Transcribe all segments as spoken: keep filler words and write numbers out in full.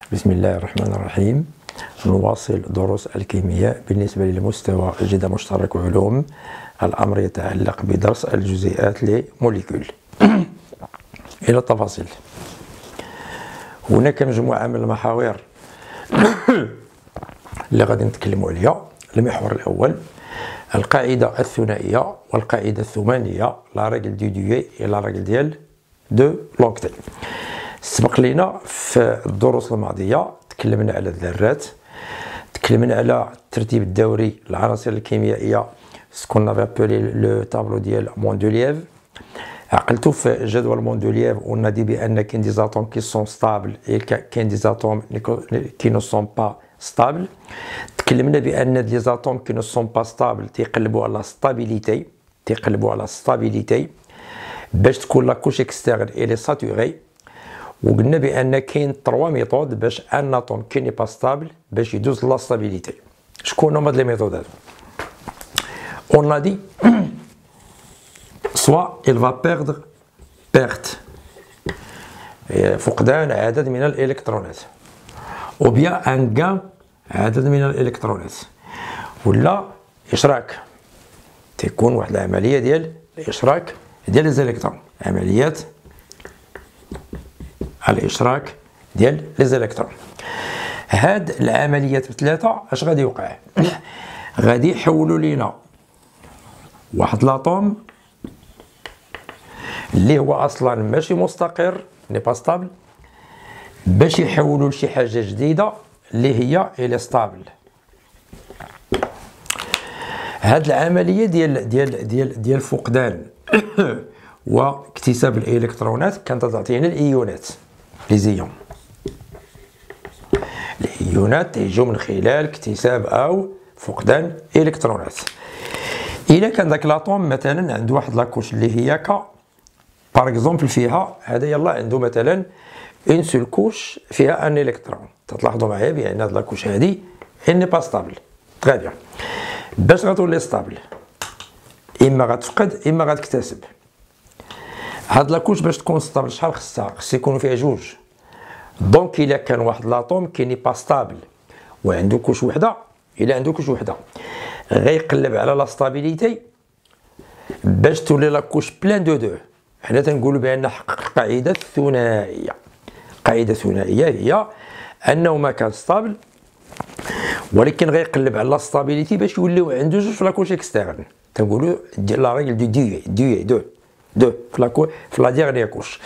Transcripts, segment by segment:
بسم الله الرحمن الرحيم. نواصل دروس الكيمياء بالنسبة للمستوى جد مشترك علوم. الأمر يتعلق بدرس الجزيئات لموليكول. إلى التفاصيل. هناك مجموعة من المحاور اللي غادي نتكلموا عليها. المحور الأول القاعدة الثنائية والقاعدة الثمانية، لا ريغل دو دوي إلى لا ريغل ديال دو لوكتي. سبق لينا في الدروس الماضية تكلمنا على الذرات، تكلمنا على الترتيب الدوري للعناصر الكيميائية سكون نافي ابولي لو تابلو ديال موندولييف. عقلتو في جدول موندولييف قلنا دي بأن كاين دي زاتوم كي سون ستابل اي كاين دي زاتوم كي نو سون با ستابل. تكلمنا بأن لي زاتوم كي نو سون با ستابل تيقلبوا على ستابيليتي تيقلبوا على ستابيليتي باش تكون لا كوش اكستيرن الي ساتوري. وقلنا بان كاين تروا ميثود باش ان اتوم كي ني با ستابل باش يدوز لا ستابيليتي. شكون هما هاد لي ميثود هادو؟ اون ا دي سوا il va perdre perte فقدان عدد من الالكترونات، او بيان ان غان عدد من الالكترونات، ولا اشراك تكون واحد العمليه ديال الاشراك ديال لي زيليكترون، عمليات الاشراك ديال لي زيليكترون. هاد العمليات بثلاثه اش غادي يوقع؟ غادي يحولوا لينا واحد لاطوم اللي هو اصلا ماشي مستقر ني با ستابل باش يحولوا لشي حاجه جديده اللي هي الي ستابل. هاد العمليه ديال ديال ديال ديال فقدان واكتساب الالكترونات كانت تعطينا الايونات لي زيون. الايونات تيجو من خلال اكتساب او فقدان الكترونات. الا كان داك لاطوم مثلا عنده واحد لاكوش اللي هي كا باغ اكزومبل فيها هذا يلا عنده مثلا اون سول كوش فيها ان الكترون، تلاحظوا معايا بان هاد لاكوش هادي اني با ستابل. تري بيان. باش غتولي ستابل اما غتفقد اما غتكتسب. هاد لاكوش باش تكون ستابل شحال خصها؟ خص يكونوا فيها جوج. دونك الا كان واحد لاطوم كي ني با ستابل وعنده كوش وحده، الا عنده كوش وحده غيقلب على لا ستابيليتي باش تولي لاكوش بلان دو دو. حنا تنقولوا بان حقق القاعده الثنائيه. القاعده الثنائيه هي انه ما كان ستابل ولكن غيقلب على لا ستابيليتي باش يوليو عنده جوج في لاكوش اكسترن. تنقولوا لا ريغل دو دو دو دو دو في لاكو في لا ديغنيير كوش.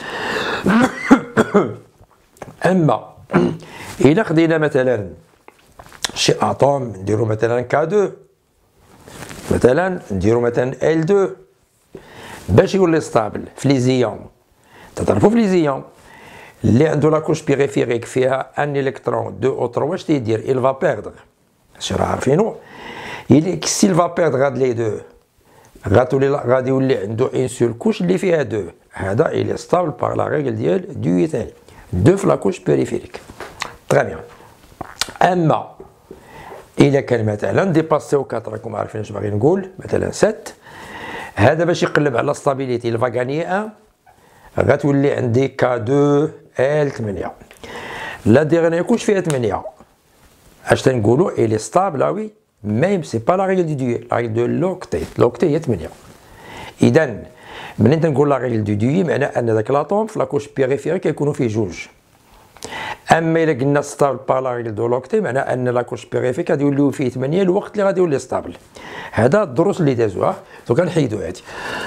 اما الى خدينا مثلا شي اتوم نديرو مثلا كا دو، مثلا نديرو مثلا ال دو باش يولي ستابل في لي زيون. تعرفوا في لي زيون اللي عنده لاكوش بيريفيريك فيها ان الكترون دو او تروا واش تيدير؟ il va perdre. اش راه عارفينو؟ il s'il va perdre هاد لي دو غاتولي غادي يولي عنده اون سول كوش اللي فيها دو. هذا il est stable par la règle ديال دو ثاني دو في لاكوش بيريفيريك. تري بيان. اما الا كان مثلا ديباسيو أربعة راكم عارفين اش باغي نقول، مثلا سبعة، هذا باش يقلب على ستابيليتي الفا غاني واحد غتولي عندي كا دو ال ثمانية. لا ديغنيير كوش فيها ثمانية. اش تنقولوا؟ الي ستابل وي ميم سي با لا ريغل دو دوي، لا ريغل دو لوكتي. لوكتي هي ثمانية. اذا منين تنقول لا ريغل دو دوي معناه ان داك لاطوم في لاكوش بيريفيريك يكونوا فيه جوج. اما الا قلنا ستابل با لا ريغل دو لوكتي معناه ان لاكوش بيريفيريك غادي يوليو فيه ثمانية الوقت اللي غادي يولي ستابل. هذا الدروس اللي دازوها دوكا نحيدو هادي.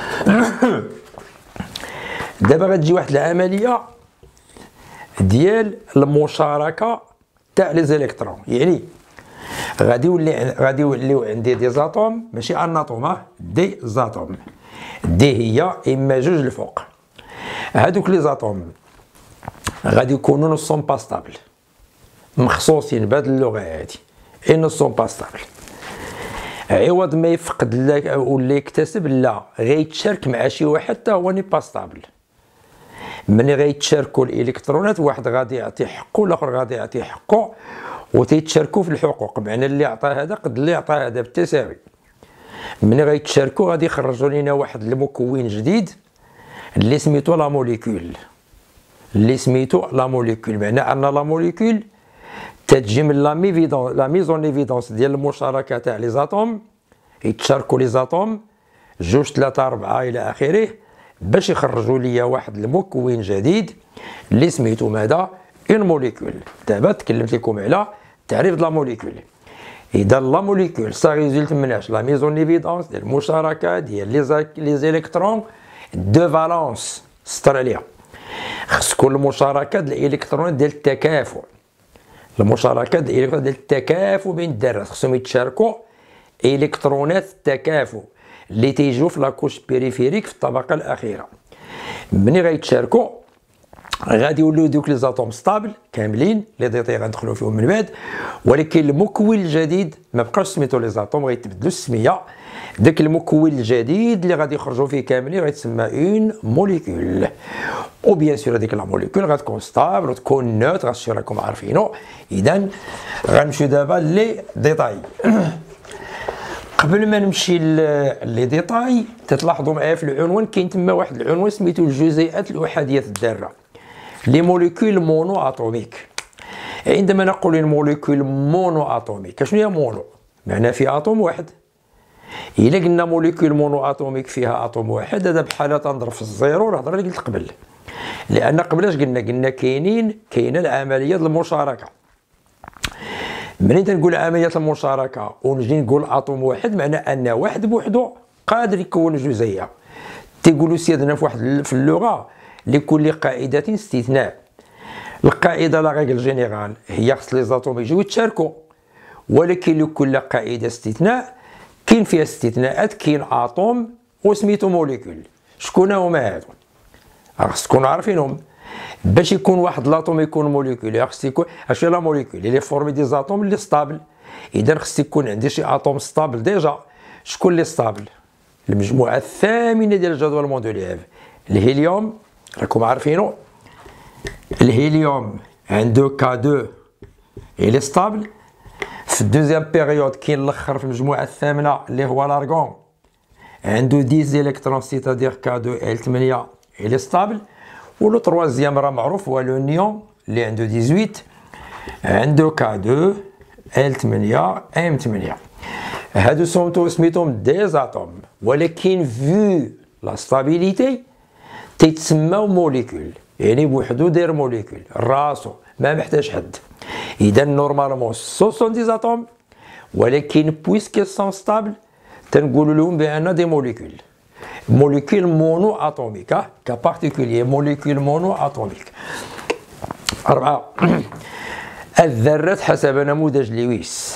دابا غتجي واحد العمليه ديال المشاركه تاع لي زيليكترون، يعني غادي يولي غادي يوليو عندي دي زاتوم ماشي ان اتوم، دي زاتوم. دي هي اما جوج الفوق. هادوك لي زاتوم غادي يكونوا نو سون با ستابل، مخصوصين بهاد اللغه هادي اي نو سون با ستابل. عوض ما يفقد ولا يكتسب لا غيتشارك مع شي واحد حتى هو ني با ستابل. ملي غيتشاركوا الالكترونات واحد غادي يعطي حقه والاخر غادي يعطي حقه وتيتشاركوا في الحقوق، بمعنى اللي عطى هذا قد اللي عطى هذا بالتساوي. ملي غيتشاركوا غادي يخرجوا لنا واحد المكون جديد اللي سميتو لا موليكول. اللي سميتو لا موليكول، معنى ان لا موليكول تتجي من لا ميفيدون لا ميزون ايفيدونس ديال المشاركه تاع لي زاتوم، يتشاركوا لي زاتوم جوج ثلاثة أربعة إلى آخره، باش يخرجوا لي واحد المكون جديد اللي سميتو ماذا؟ اون موليكول. دابا تكلمت لكم على تعريف لا موليكول. إذا لا موليكول سا ريزولت مناش لا ميزون ايفيدونس ديال المشاركه ديال لي لي زيليكترون دو فالونس. سطر عليها، خص تكون المشاركه ديال الالكترون ديال التكافؤ. المشاركه ديال الالكترون ديال التكافؤ بين الذرات، خصهم يتشاركوا الكترونات التكافؤ اللي تيجيو في لاكوش بيريفيريك في الطبقه الاخيره. ملي غيتشاركوا غادي يوليو دوك لي زاتوم ستابل كاملين، لي ديتاي غندخلوا فيهم من بعد، ولكن المكون الجديد ما بقاش سميتو لي زاتوم، غيتبدلوا السميه. داك المكون الجديد اللي غادي يخرجوا فيه كاملين غيتسمى اون موليكول. و بيان سور هذيك لا موليكول غتكون ستابل وتكون نوتر، هادشي راكم عارفينو. اذا غنمشيو دابا لي ديتاي. قبل ما نمشي لي ديتاي تتلاحظوا معايا في العنوان كاين تما واحد العنوان سميتو الجزيئات الأحادية الذرة، لي موليكول مونو اتوميك. عندما نقول الموليكول مونو اتوميك، شنو هي مونو؟ معناه في اتوم واحد. الا قلنا موليكول مونو اتوميك فيها اتوم واحد، هذا بحال تنضرب في الزيرو الهضره اللي قلت قبل. لان قبل اش قلنا؟ قلنا كاينين كاينه العمليه ديال المشاركه. ملي تنقول عمليه المشاركه ونجي نقول اتوم واحد، معناه ان واحد بوحدو قادر يكون جزيئه. تيقولوا سيادنا في واحد في اللغه لكل قاعده استثناء. القاعده لا ريغل جينيرال هي خص لي زاتوم يجيو يتشاركوا، ولكن لكل قاعده استثناء كاين فيها استثناءات. كاين اتوم وسميتو موليكول. شكون هما هادو؟ خص تكونوا عارفينهم. باش يكون واحد لاطوم يكون موليكول خص يكون اش لا موليكول اللي فورمي دي زاتوم اللي ستابل. اذا خص يكون عندي شي اتوم ستابل ديجا. شكون اللي ستابل؟ المجموعه الثامنه ديال الجدول موندوليف. الهيليوم راكم عارفينو، الهيليوم عنده كا اثنين اللي ستابل. في الدوزيام بيريود كاين الاخر في المجموعه الثامنه اللي هو لارغون، عنده عشرة الكترون سيتادير كا اثنين ال ثمانية اللي ستابل. ولو تروازيام راه معروف هو لو نيون اللي عنده ثمانية عشر، عنده كا اثنين ال ثمانية ام ثمانية. هادو سميتو سميتهم دي زاتوم، ولكن فيو لا ستابيليتي تيتسماو موليكول، يعني بوحدو داير موليكول راسو ما محتاج حد. اذا نورمالمون سو سون دي زاتوم، ولكن بويسكي سون ستابل تنقولوا لهم بان دي موليكول. موليكول مونو اتوميك كا بارتيكولي موليكول مونو اتوميك. أربعة الذرات حسب نموذج لويس.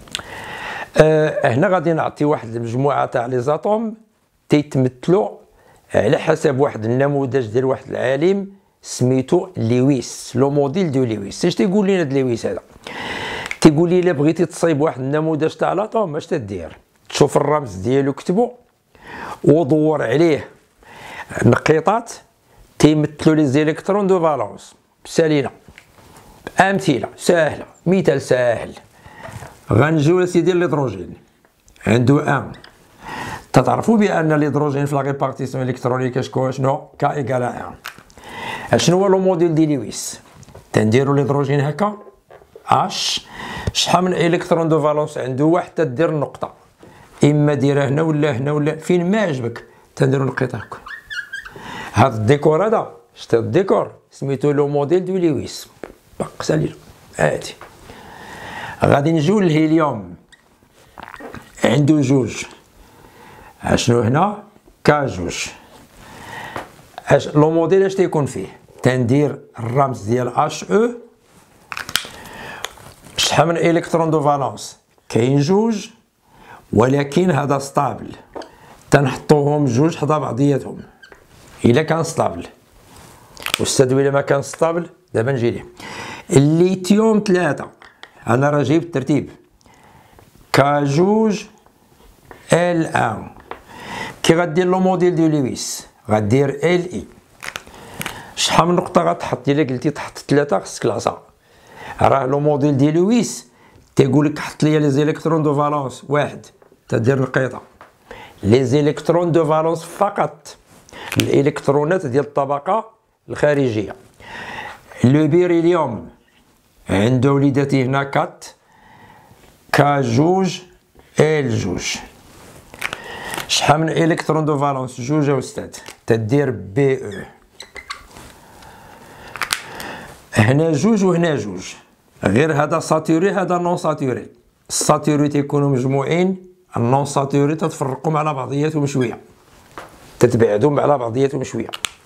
أه هنا غادي نعطي واحد المجموعه تاع لي زاتوم تيتمثلوا على حسب واحد النموذج ديال واحد العالم سميتو لويس، لو موديل دو لويس. اش تيقول لنا هاد لويس هذا؟ تيقول لي الا بغيتي تصايب واحد النموذج تاع لاطوم اش تدير؟ تشوف الرمز ديالو كتبو ودور عليه نقيطات تيمثلوا لي زيليكترون دو فالونس. سالينا امثله سهله، مثال ساهل. غنجيو لسيدي الهيدروجين عنده واحد. تتعرفوا بان الهيدروجين في لا ريبارتيسيون الكترونيك شكون شنو؟ كا ايكال واحد. اشنو هو لو موديل دي لويس؟ تنديروا الهيدروجين هكا اش، شحال من الكترون دو فالونس عنده؟ واحد. تدير النقطه، اما ديرها هنا ولا هنا ولا فين ما عجبك، تنديروا نقيطه هكا. هذا الديكور هذا شتي الديكور سميتو لو موديل دو لويس. بق سالينا هادي. غادي نجيو للهيليوم عنده جوج. اشنو هنا؟ كا جوج. اش لو موديل اش تيكون فيه؟ تندير الرمز ديال اش او. شحال من الكترون دو فالونس؟ كاين جوج، ولكن هذا ستابل. تنحطوهم جوج حدا بعضياتهم الا كان ستابل. واستاذ الا ما كان ستابل دابا نجي ليه. الليثيوم ثلاثة، انا راه جايب الترتيب كا جوج ال واحد. كي غدير لو موديل دو لويس غدير ال اي. شحال من نقطة غتحط؟ الا قلتي تحط ثلاثة خصك العصا. راه لو موديل ديال لويس تيقول لك حط لي لي زيليكترون دو فالونس واحد، تدير نقيطة. لي زيليكترون دو فالونس فقط، الالكترونات ديال الطبقة الخارجية. لو بيريليوم عند وليداتي هنا كات كا جوج ال جوج. شحال من الكترون دو فالونس؟ جوج يا استاذ. تدير بي او. هنا جوج وهنا جوج، غير هذا ساتوري هذا نون ساتوري. الساتوري تيكونوا مجموعين، النون ساتوري تتفرقوا على بعضياتهم شويه، تتبعدوا على بعضياتهم شويه.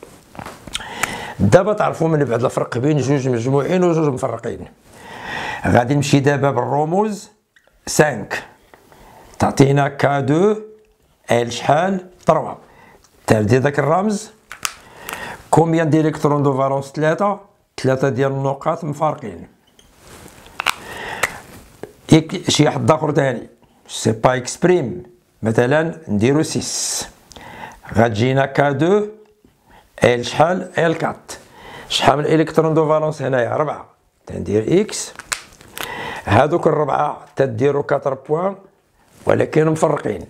دابا تعرفوا من بعد الفرق بين جوج مجموعين وجوج مفرقين. غادي نمشي دابا بالرموز. خمسة تعطينا كا دو ال شحال؟ ثلاثة. تردي داك الرمز. كومبيان ديال الكترون دو فالونس؟ ثلاثة. ثلاثة ديال النقاط مفارقين. شي واحد اخر تاني سي با اكسبريم، مثلا نديرو ستة. غتجينا كا دو ال شحال؟ ال أربعة. شحال من الكترون دو فالونس هنايا؟ أربعة. تندير اكس. هادوك الربعة تديرو أربعة بوان ولكن مفرقين.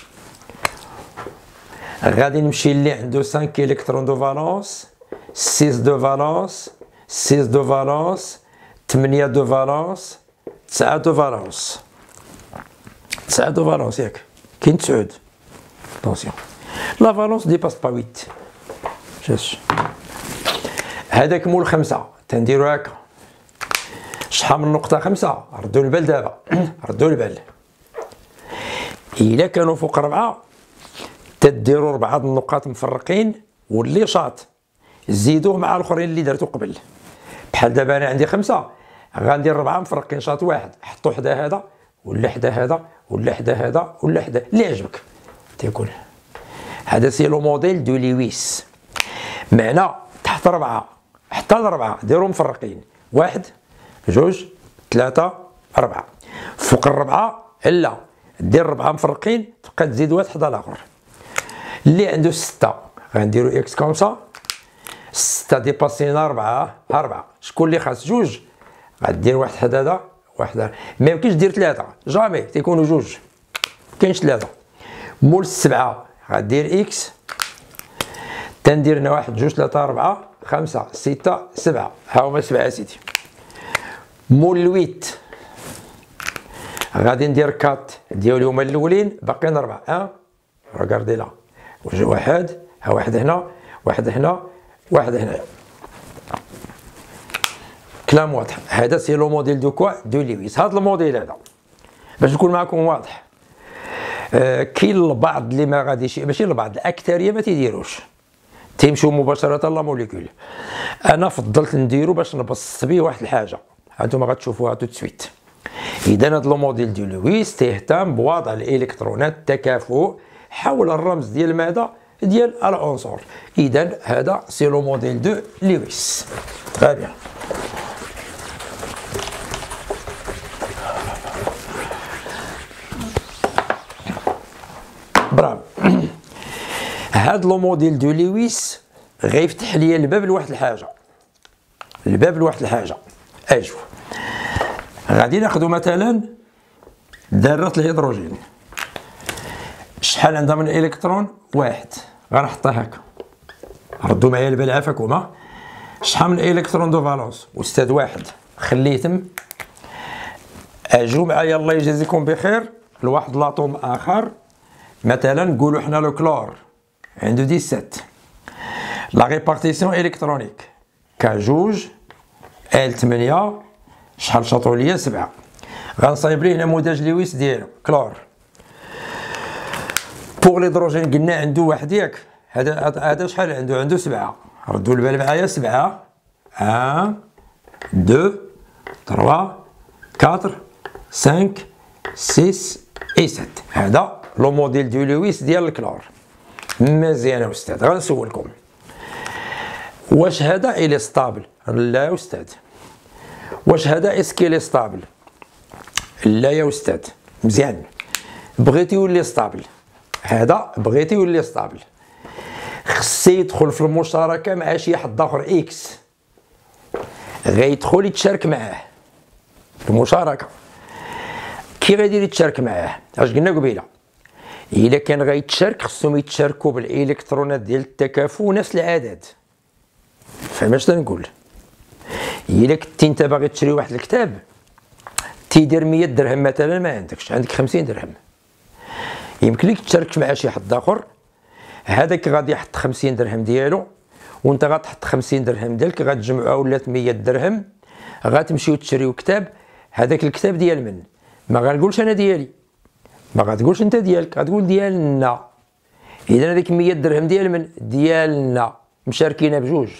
غادي نمشي اللي عنده خمسة الكترون دو فالونس، ستة دو فالونس، ستة دو فالونس، ثمانية دو فالونس، تسعة دو فالونس. تسعة دو فالونس ياك؟ كاين تسعود. طونسيون، لا فالونس ديباس با ثمانية. شاش هذاك مول خمسة تنديرو هاكا. شحال من نقطة؟ خمسة. ردوا البال دابا، ردوا البال. إلا كانوا فوق ربعة تديروا ربعة النقاط مفرقين واللي شاط زيدوه مع الاخرين اللي درتو قبل. بحال دابا انا عندي خمسة، غندير ربعة مفرقين شاط واحد، حطوا حدا هذا ولا حدا هذا ولا حدا هذا ولا حدا اللي عجبك تيكون. هذا سي لو موديل دو لويس. معنى تحت ربعة حتى لربعة ديروا مفرقين، واحد جوج ثلاثة أربعة. فوق الربعة لا، دير ربعة مفرقين تبقى تزيد واحد حدا الآخر. اللي عنده ستة غنديرو إكس كومسا. ستة ديباسينا ربعة أربعة. شكون اللي خاص؟ جوج. غدير واحد حدا هذا واحد هذا. ما يمكنش دير ثلاثة، جامي تيكونوا جوج، مكاينش ثلاثة. مول السبعة غدير إكس. تندير هنا واحد جوج ثلاثة أربعة خمسة ستة سبعة. ها هما سبعة سيدي. مول الويت غادي ندير كات ديالي هما الاولين، باقيين ربعة. ها ريغاردي لا، واحد ها واحد هنا واحد هنا واحد هنا. كلام واضح. هذا سي لو موديل دو كوا دو لويس. هذا الموديل هذا باش نكون معكم واضح. آه كاين البعض اللي ما غاديش، ماشي البعض، الاكثريه ما تيديروش، تيمشيو مباشره لا موليكول. انا فضلت نديرو باش نبسط به واحد الحاجه هانتوما غتشوفوها تو سويت. اذا هذا لو موديل دو لويس تهتم بوضع الالكترونات التكافؤ حول الرمز ديال ماذا؟ ديال العنصر. اذا هذا سي لو موديل دو لويس. تري بيان. برافو. هذا لو موديل دو لويس غيفتح لي الباب لواحد الحاجه، الباب لواحد الحاجه. اجو غادي ناخذ مثلا ذره الهيدروجين. شحال عندها من الكترون؟ واحد. غنحطها هكا، ردوا معايا البال عافاكم. شحال من الكترون دو فالونس؟ استاذ واحد. خليتم. اجو معايا الله يجازيكم بخير لواحد لاطوم اخر، مثلا نقولوا حنا لو كلور عنده سبعة. لا ريبارتيسيون الكترونيك كا جوج ال ثمانية. شحال شاطوا ليا؟ سبعة. غنصايب ليه نموذج لويس ديالو كلور. بوغ ليدروجين قلنا عنده واحد ياك. هذا هذا شحال عنده؟ عنده سبعة. ردوا البال معايا. سبعة واحد اثنين ثلاثة أربعة خمسة ستة و سبعة. هذا لو موديل دو لويس ديال الكلور. مزيان يا استاذ. غنسولكم واش هذا إلي ستابل؟ لا يا استاذ. واش هذا اسكي لي ستابل؟ لا يا استاذ. مزيان. بغيتي يولي ستابل، هذا بغيتي يولي ستابل، خصو يدخل في المشاركه مع شي حد اخر اكس، غيدخل يتشارك معاه في المشاركه. كي غادي يتشارك معاه؟ اش قلنا قبيله؟ الا كان غيتشارك خصهم يتشاركوا بالالكترونات ديال التكافؤ نفس العدد. فهمت اش تنقول؟ الا كنتي انت باغي تشري واحد الكتاب تيدير مية درهم مثلا، ما عندكش، عندك خمسين درهم، يمكن لك تشارك مع شي حد اخر، هذاك غادي يحط خمسين درهم ديالو وانت غتحط خمسين درهم ديالك، غتجمعوها ولات مية درهم، غتمشيو تشريو كتاب. هذاك الكتاب ديال من؟ ما غنقولش انا ديالي، ما غتقولش انت ديالك، غتقول ديالنا. اذا هذيك مية درهم ديال من؟ ديالنا، مشاركين بجوج.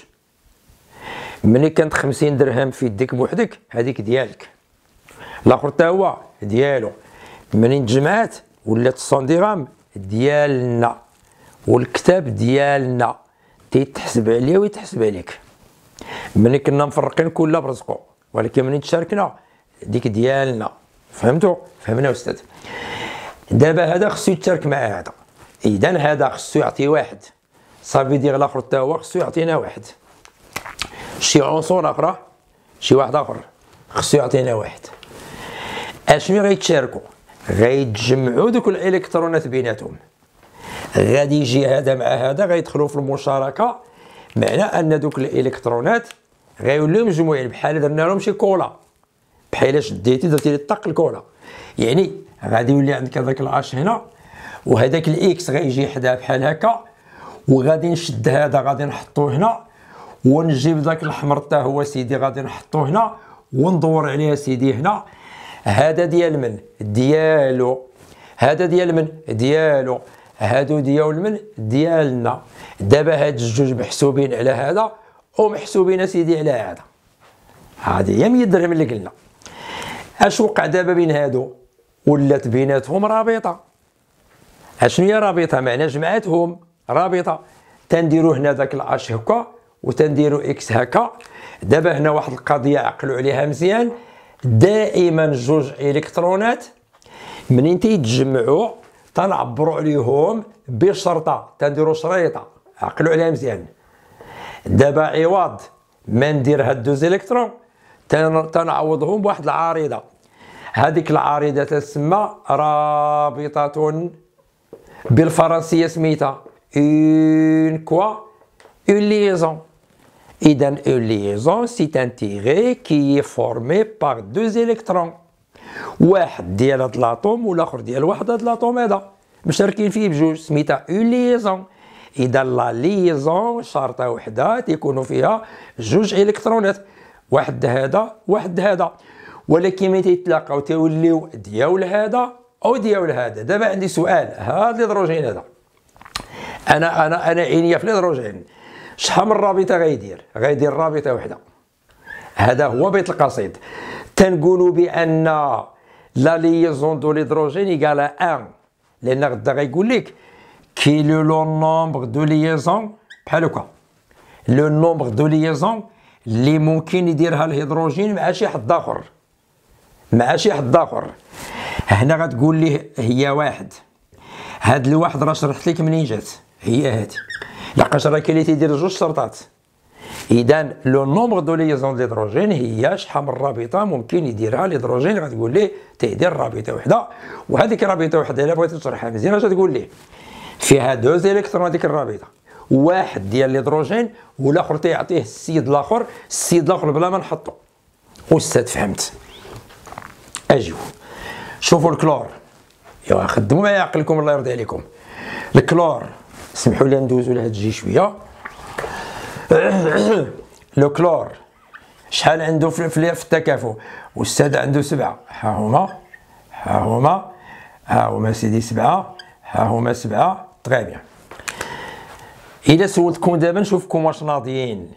ملي كانت خمسين درهم في يديك بوحدك هذيك ديالك، الاخر حتى هو ديالو. منين تجمعات ولات مية درهم ديالنا، والكتاب ديالنا تيتحسب عليا ويتحسب عليك. ملي كنا مفرقين كل برزقو، ولكن منين تشاركنا ديك ديالنا. فهمتوا؟ فهمنا استاذ؟ دابا هذا خصو يتشارك مع هذا، اذا هذا خصو يعطي واحد، صافي دير الاخر حتى هو خصو يعطينا واحد. شي عنصر اخرى، شي واحد اخر خصو يعطينا واحد. اشنو غيتشاركوا؟ غيتجمعوا دوك الالكترونات بيناتهم، غادي يجي هذا مع هذا غيدخلوا في المشاركه، معنى ان دوك الالكترونات غيوليو مجموعين، بحال درنا لهم شي كولا، بحال شديتي درتي لي طق الكولا، يعني غادي يولي عندك هذاك الاش هنا وهذاك الاكس غيجي حداه بحال هكا، وغادي نشد هذا غادي نحطوه هنا، ونجيب ذاك الاحمر حتى هو سيدي غادي نحطوه هنا، وندور عليه سيدي هنا. هذا ديال من؟ ديالو. هذا ديال من؟ ديالو. هادو ديال من؟ ديالنا. دابا هاد الجوج محسوبين على هذا ومحسوبين سيدي على هذا. هذه هي مية درهم اللي قلنا. اش وقع دابا بين هادو؟ ولات بيناتهم رابطه. اشنو هي رابطه؟ معنى جمعاتهم رابطه. تنديرو هنا داك الاش هكا وتنديرو اكس هكا. دابا هنا واحد القضيه عقلوا عليها مزيان، دائما جوج الكترونات منين تيتجمعوا تنعبروا عليهم بشرطه، تنديروا شريطه، عقلوا عليها مزيان. دابا عوض ما ندير هاد دوز الكترون تنعوضهم بواحد العارضه، هذيك العارضه تسمى رابطه، بالفرنسيه سميتها اون كوا اون ليزون. إذا une liaison c'est un tiré qui est formé par deux électrons، واحد ديال هاد لاطوم والاخر ديال واحد هاد لاطوم هذا مشاركين فيه بجوج، سميتها une liaison. إذا لا ليزون شرطة وحدة تيكونوا فيها جوج إلكترونات، واحد هذا واحد هذا، ولكن ملي تيتلاقاو تيوليو ديال هذا أو ديال هذا. دابا عندي سؤال، هذا الهيدروجين هذا أنا أنا أنا عينيا في الهيدروجين، شحال من رابطه غيدير؟ غيدير رابطه وحده. هذا هو بيت القصيد. تنقولوا بان لا ليزون دو ليدروجين يقال واحد، لان غدا غيقول لك كي لو نومبر دو ليزون بحال هكا، لو نومبر دو ليزون اللي ممكن يديرها الهيدروجين مع شي حد اخر، مع شي حد اخر. هنا غتقول لي هي واحد، هاد الواحد راه شرحت لك منين جات، هي هادي، لقاش راه كاين اللي تيدير جوج شرطات. اذا لو نومبر دو ليزون دو ليدروجين هي شحال من رابطه ممكن يديرها الهيدروجين، غتقول ليه تيدير رابطه وحده. وهذيك رابطه وحده الا بغيتي تشرحها مزيان اش تقول ليه؟ فيها دوز الكترون ديك الرابطه، واحد ديال الهيدروجين والاخر تيعطيه السيد الاخر، السيد الاخر بلا ما نحطو. استاذ فهمت؟ اجيو شوفوا الكلور، يا خدموا معايا عقلكم الله يرضي عليكم. الكلور سمحوا لي ندوزو لهاد الجي شويه. لو كلور شحال عنده في التكافؤ؟ استاذ عنده سبعه، ها هما ها هما ها هما سيدي سبعه، ها هما سبعه. طغي بيان. الا سولتكم دابا نشوفكم واش ناضيين،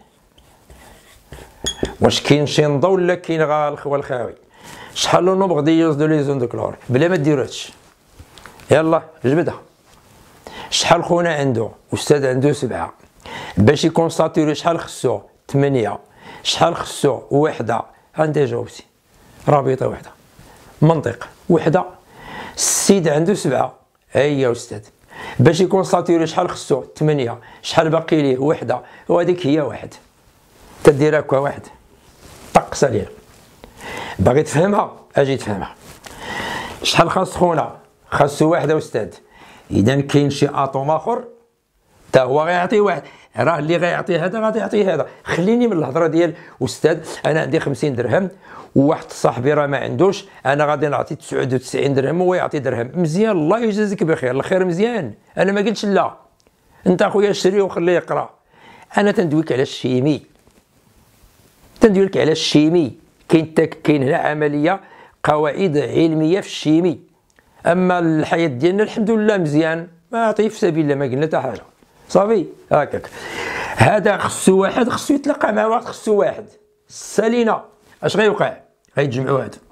واش كاين شي نضا ولا كاين غا الخوا الخاوي؟ شحال لو نومبر ديال دو ليزون دو كلور بلا ما ديروا هادشي؟ يلا جبدها. شحال خونا عنده؟ استاذ عنده سبعه، باش يكونستاتيري شحال خصو؟ ثمانيه. شحال خصو؟ وحده. انت جاوبتي، رابطه وحده، منطق وحده. السيد عنده سبعه، هيا استاذ، باش يكونستاتيري شحال خصو؟ ثمانيه. شحال باقي ليه؟ وحده، وهذيك هي واحد. تدير هكا واحد طقس عليها. باغي تفهمها؟ اجي تفهمها. شحال خاص خونا؟ خاصو واحده استاذ. اذا كاين شي اطوم اخر حتى هو غيعطي واحد، راه اللي غيعطي هذا غادي يعطي هذا. خليني من الهضره ديال استاذ انا عندي خمسين درهم وواحد صاحبي راه ما عندوش، انا غادي نعطي تسعة وتسعين درهم وهو يعطي درهم. مزيان، الله يجازيك بخير، الخير مزيان، انا ما قلتش لا. انت اخويا شري وخليه يقرا. انا تندويك على الشيمي، تندويلك على الشيمي. كاين كاين هنا عمليه قواعد علميه في الشيمي. اما الحياه ديالنا الحمد لله مزيان، ما عطيه في سبيل الله، ما قلنا حتى حاجه صافي هكاك. هذا خصو واحد خصو يتلقى مع واحد خصو واحد. سالينا اش غيوقع؟ غيتجمعوا هادو.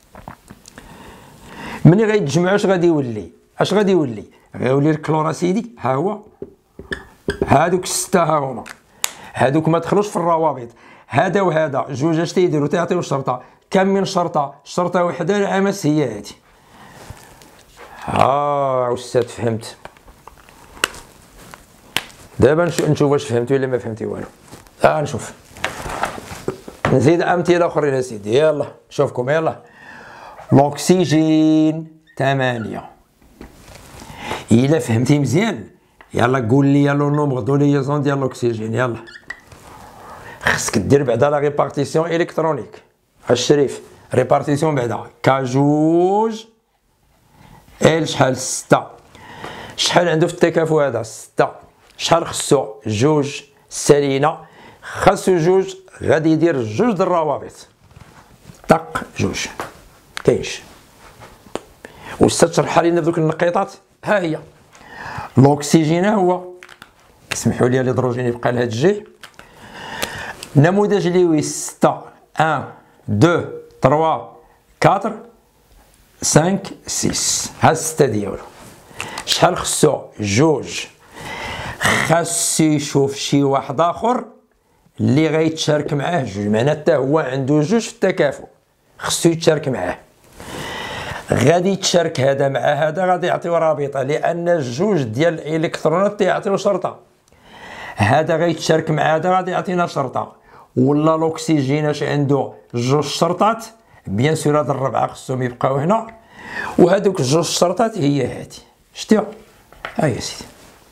ملي غيتجمعوا اش غادي يولي؟ اش غادي يولي؟ غيولي الكلور اسيدي. ها هو هادوك السته ها هما، هادوك ما دخلوش في الروابط. هذا وهذا جوج اش تيديروا؟ تيعطيو شرطه. كم من شرطه؟ شرطه وحده العمس هي هادي. ها استاذ فهمت. دابا نشوف واش فهمتي ولا ما فهمتي والو. ها نشوف، نزيد امثله اخرين اسيدي. يلا نشوفكم. يلا الاكسجين ثمانية. الا فهمتي مزيان يلا قول لي لو نومبر دو ليزون ديال الاكسجين. يلا خصك دير بعدا لا ريبارتيسيون الكترونيك. الشريف ريبارتيسيون بعدا كا جوج ال شحال؟ ستة. شحال عنده في التكافؤ هذا؟ ستة. شحال خصو؟ جوج. سالينا خاصو جوج، غادي يدير جوج د الروابط. طق جوج كاينش. واستاذ شرحها لينا بدوك النقيطات. ها هي الاكسجين هو، اسمحوا لي الهيدروجين يبقى لهاد الجي. نموذج لويس ستة واحد اثنين ثلاثة أربعة خمسة ستة. ها ستة ديالو. شحال خصو؟ جوج. خاصو يشوف شي واحد اخر اللي غيتشارك معاه جوج، معناتها حتى هو عنده جوج في التكافؤ، خصو يتشارك معاه. غادي يتشارك هذا مع هذا، غادي يعطيو رابطه، لان الجوج ديال الالكترونات تيعطيو شرطه. هذا غيتشارك مع هذا غادي يعطينا شرطه. ولا الاكسجين اش عنده؟ جوج شرطات. بيان سور هاد الربعه خصهم يبقاو هنا، وهذوك جوج شرطات هي هادي. شتيها؟ ها هي سيدي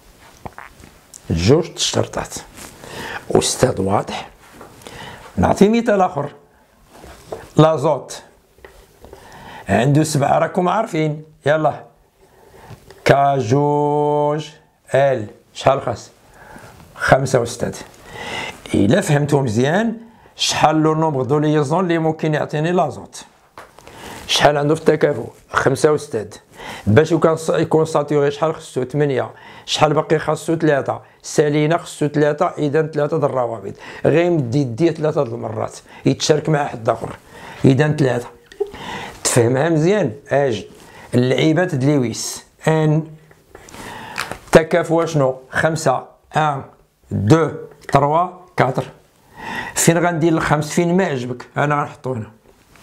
جوج الشرطات. استاذ واضح. نعطي مثال اخر. لازوت عنده سبعه راكم عارفين. يلا كا جوج ال شحال خاص؟ خمسة استاذ. الا فهمتو مزيان شحال لو نومبر دو ليزون اللي ممكن يعطيني لازوت؟ شحال عنده في التكافؤ؟ خمسة استاذ. باش يكون ساتوري شحال خصو؟ ثمانية. شحال باقي خاصو؟ ثلاثة. سالينا خصو ثلاثة، اذا ثلاثة د الروابط. غيمد يديه ثلاثة د المرات، يتشارك مع حد اخر، اذا ثلاثة. تفهمها مزيان. اجي اللعيبات د لويس ان تكافؤ شنو؟ خمسة واحد اثنين ثلاثة أربعة. فين غندير الخمس؟ فين ما عجبك، انا غنحطو هنا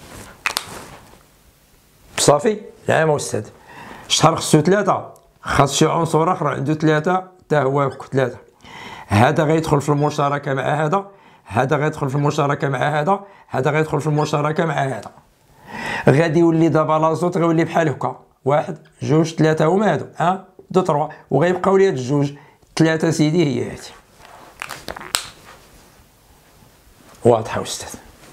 صافي. نعم استاذ. شحال خصو؟ ثلاثة. خاص شي عنصر اخر عنده ثلاثة حتى هو ثلاثة. هذا غيدخل في المشاركة مع هذا، هذا غيدخل في المشاركة مع هذا، هذا غيدخل في المشاركة مع هذا. غادي يولي دابا لازوت غيولي بحال هكا، واحد جوج ثلاثة هما هادو، واحد اثنين ثلاثة، وغيبقاو لي هاد الجوج. ثلاثة سيدي هي هادي. واضحة استاذ؟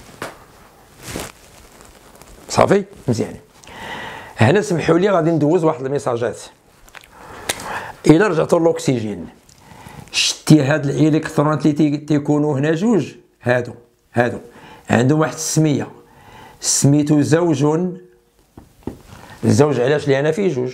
صافي مزيان. هنا سمحوا لي غادي ندوز واحد الميساجات. الى رجعتوا للاكسجين، شتي هاد الالكترونات اللي تيكونوا هنا جوج، هادو هادو عندهم واحد السميه سميتو زوج. الزوج علاش؟ لان فيه جوج.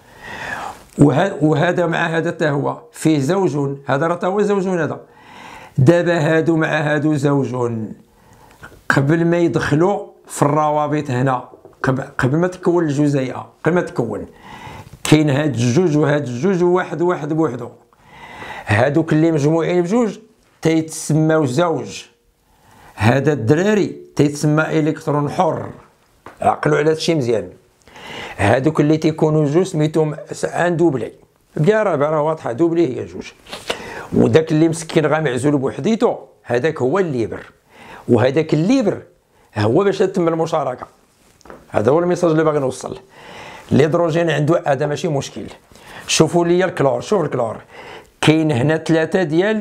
وهذا مع هذا حتى هو فيه زوج، هذا راه هو زوج. هذا دابا هادو مع هادو زوج. قبل ما يدخلوا في الروابط هنا، قبل ما تكون الجزيئه، قبل ما تكون كاين هاد الجوج وهاد الجوج وواحد واحد بوحدو. هادوك اللي مجموعين بجوج تيتسماو زوج. هذا الدراري تيتسمى الكترون حر. عقلوا على هادشي مزيان. هادوك اللي تيكونوا جوج سميتهم ان دوبلي. بلا راه راه واضحه، دوبلي هي جوج. وداك اللي مسكين غا معزول بوحديتو هذاك هو الليبر. وهذاك الليبر هو باش تتم المشاركه. هذا هو الميساج اللي باغي نوصل. الهيدروجين عنده هذا ماشي مشكل. شوفوا لي الكلور، شوف الكلور كاين هنا ثلاثه ديال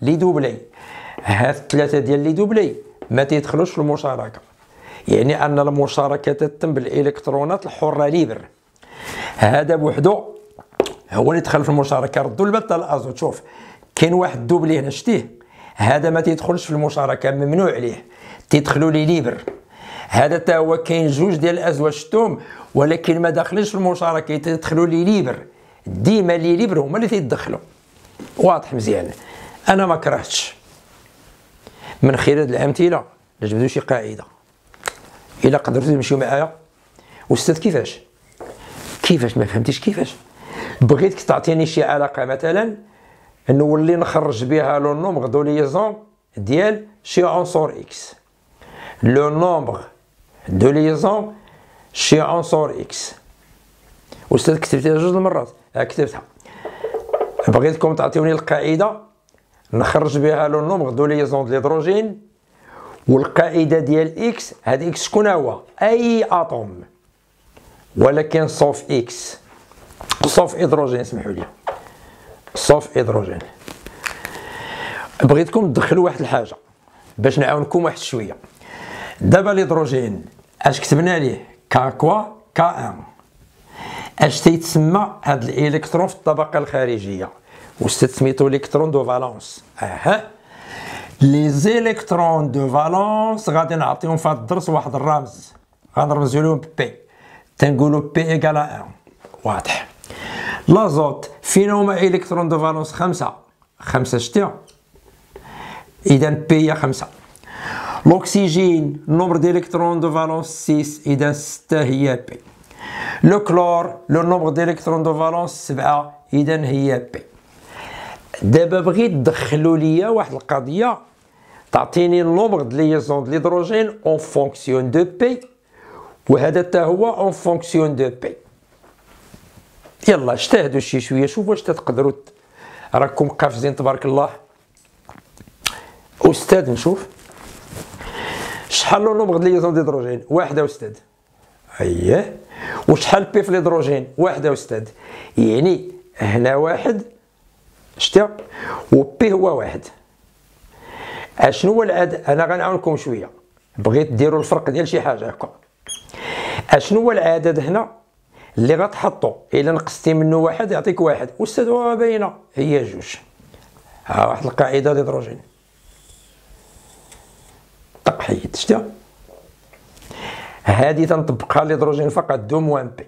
لي دوبلي. هاد الثلاثه ديال لي دوبلي ما تيدخلوش في المشاركه، يعني ان المشاركه تتم بالالكترونات الحره ليبر. هذا بوحدو هو اللي دخل في المشاركه. ردوا البال تاع الازوت، شوف كاين واحد الدوبلي هنا شتيه، هذا ما تيدخلش في المشاركه، ممنوع عليه، تيدخلوا لي ليبر. هذا تا هو كاين جوج ديال الازواج شتوهم ولكن ما داخلينش في المشاركه، تيدخلوا لي ليبر. ديما لي ليبر هما اللي تيدخلوا. واضح مزيان؟ انا ما كرهتش من خلال الامثله نجبدوا شي قاعده. الا قدرتوا تمشيو معايا استاذ كيفاش كيفاش ما فهمتيش كيفاش؟ بغيتك تعطيني شي علاقه مثلا نولي نخرج بها لو نومبر دو ليزون ديال شي عنصر اكس. لو نومبر دو ليزون شي عنصر اكس. استاذ كتبتيها جوج المرات، ها كتبتها. بغيتكم تعطيوني القاعده نخرج بها لو نومبر دو ليزون د الهيدروجين، والقاعده ديال اكس، هاد اكس شكون هو؟ اي اتوم ولكن صوف اكس، صوف هيدروجين، اسمحوا لي صوف هيدروجين. بغيتكم تدخلوا واحد الحاجه باش نعاونكم واحد شويه. دابا الهيدروجين اش كتبنا ليه؟ كا كوا كا واحد. اش تيتسمى هاد الالكترون في الطبقه الخارجيه؟ واش سميتو الكترون دو فالونس. اها لي زيليكترون دو فالونس غادي نعطيهم في هاد الدرس واحد الرمز، غنرمزو لهم بي، تنقولوا بي ايكال واحد. واضح؟ لازوت فين هما الكترون دو فالونس؟ خمسة. خمسة شتي؟ اذا بي هي خمسة. لوكسيجين نومبر ديال الكترون دو فالونس ستة، اذا ستة هي بي. لو كلور لو نومبر ديال الكترون دو فالونس سبعة، اذا هي بي. دابا بغيت تدخلوا ليا واحد القضيه، تعطيني النومبر د ليزون د الهيدروجين اون فونكسيون دو بي، وهذا حتى هو اون فونكسيون دو بي. يلا اجتهدوا شي شويه، شوفوا واش تقدروا، راكم قافزين تبارك الله. استاذ نشوف شحال لو نومبر د ليزون د الهيدروجين؟ واحده استاذ. اييه. وشحال بي في الهيدروجين؟ واحده استاذ. يعني هنا واحد شتي وبي هو واحد. اشنو هو العدد؟ انا غنعاونكم شويه، بغيت ديروا الفرق ديال شي حاجه هكا. اشنو هو العدد هنا اللي غتحطوا الا نقصتي منه واحد يعطيك واحد؟ استاذ باينه هي جوج. ها واحد القاعده الهيدروجين طق حيد شتي. هذه تنطبقها الهيدروجين فقط دو موان بي.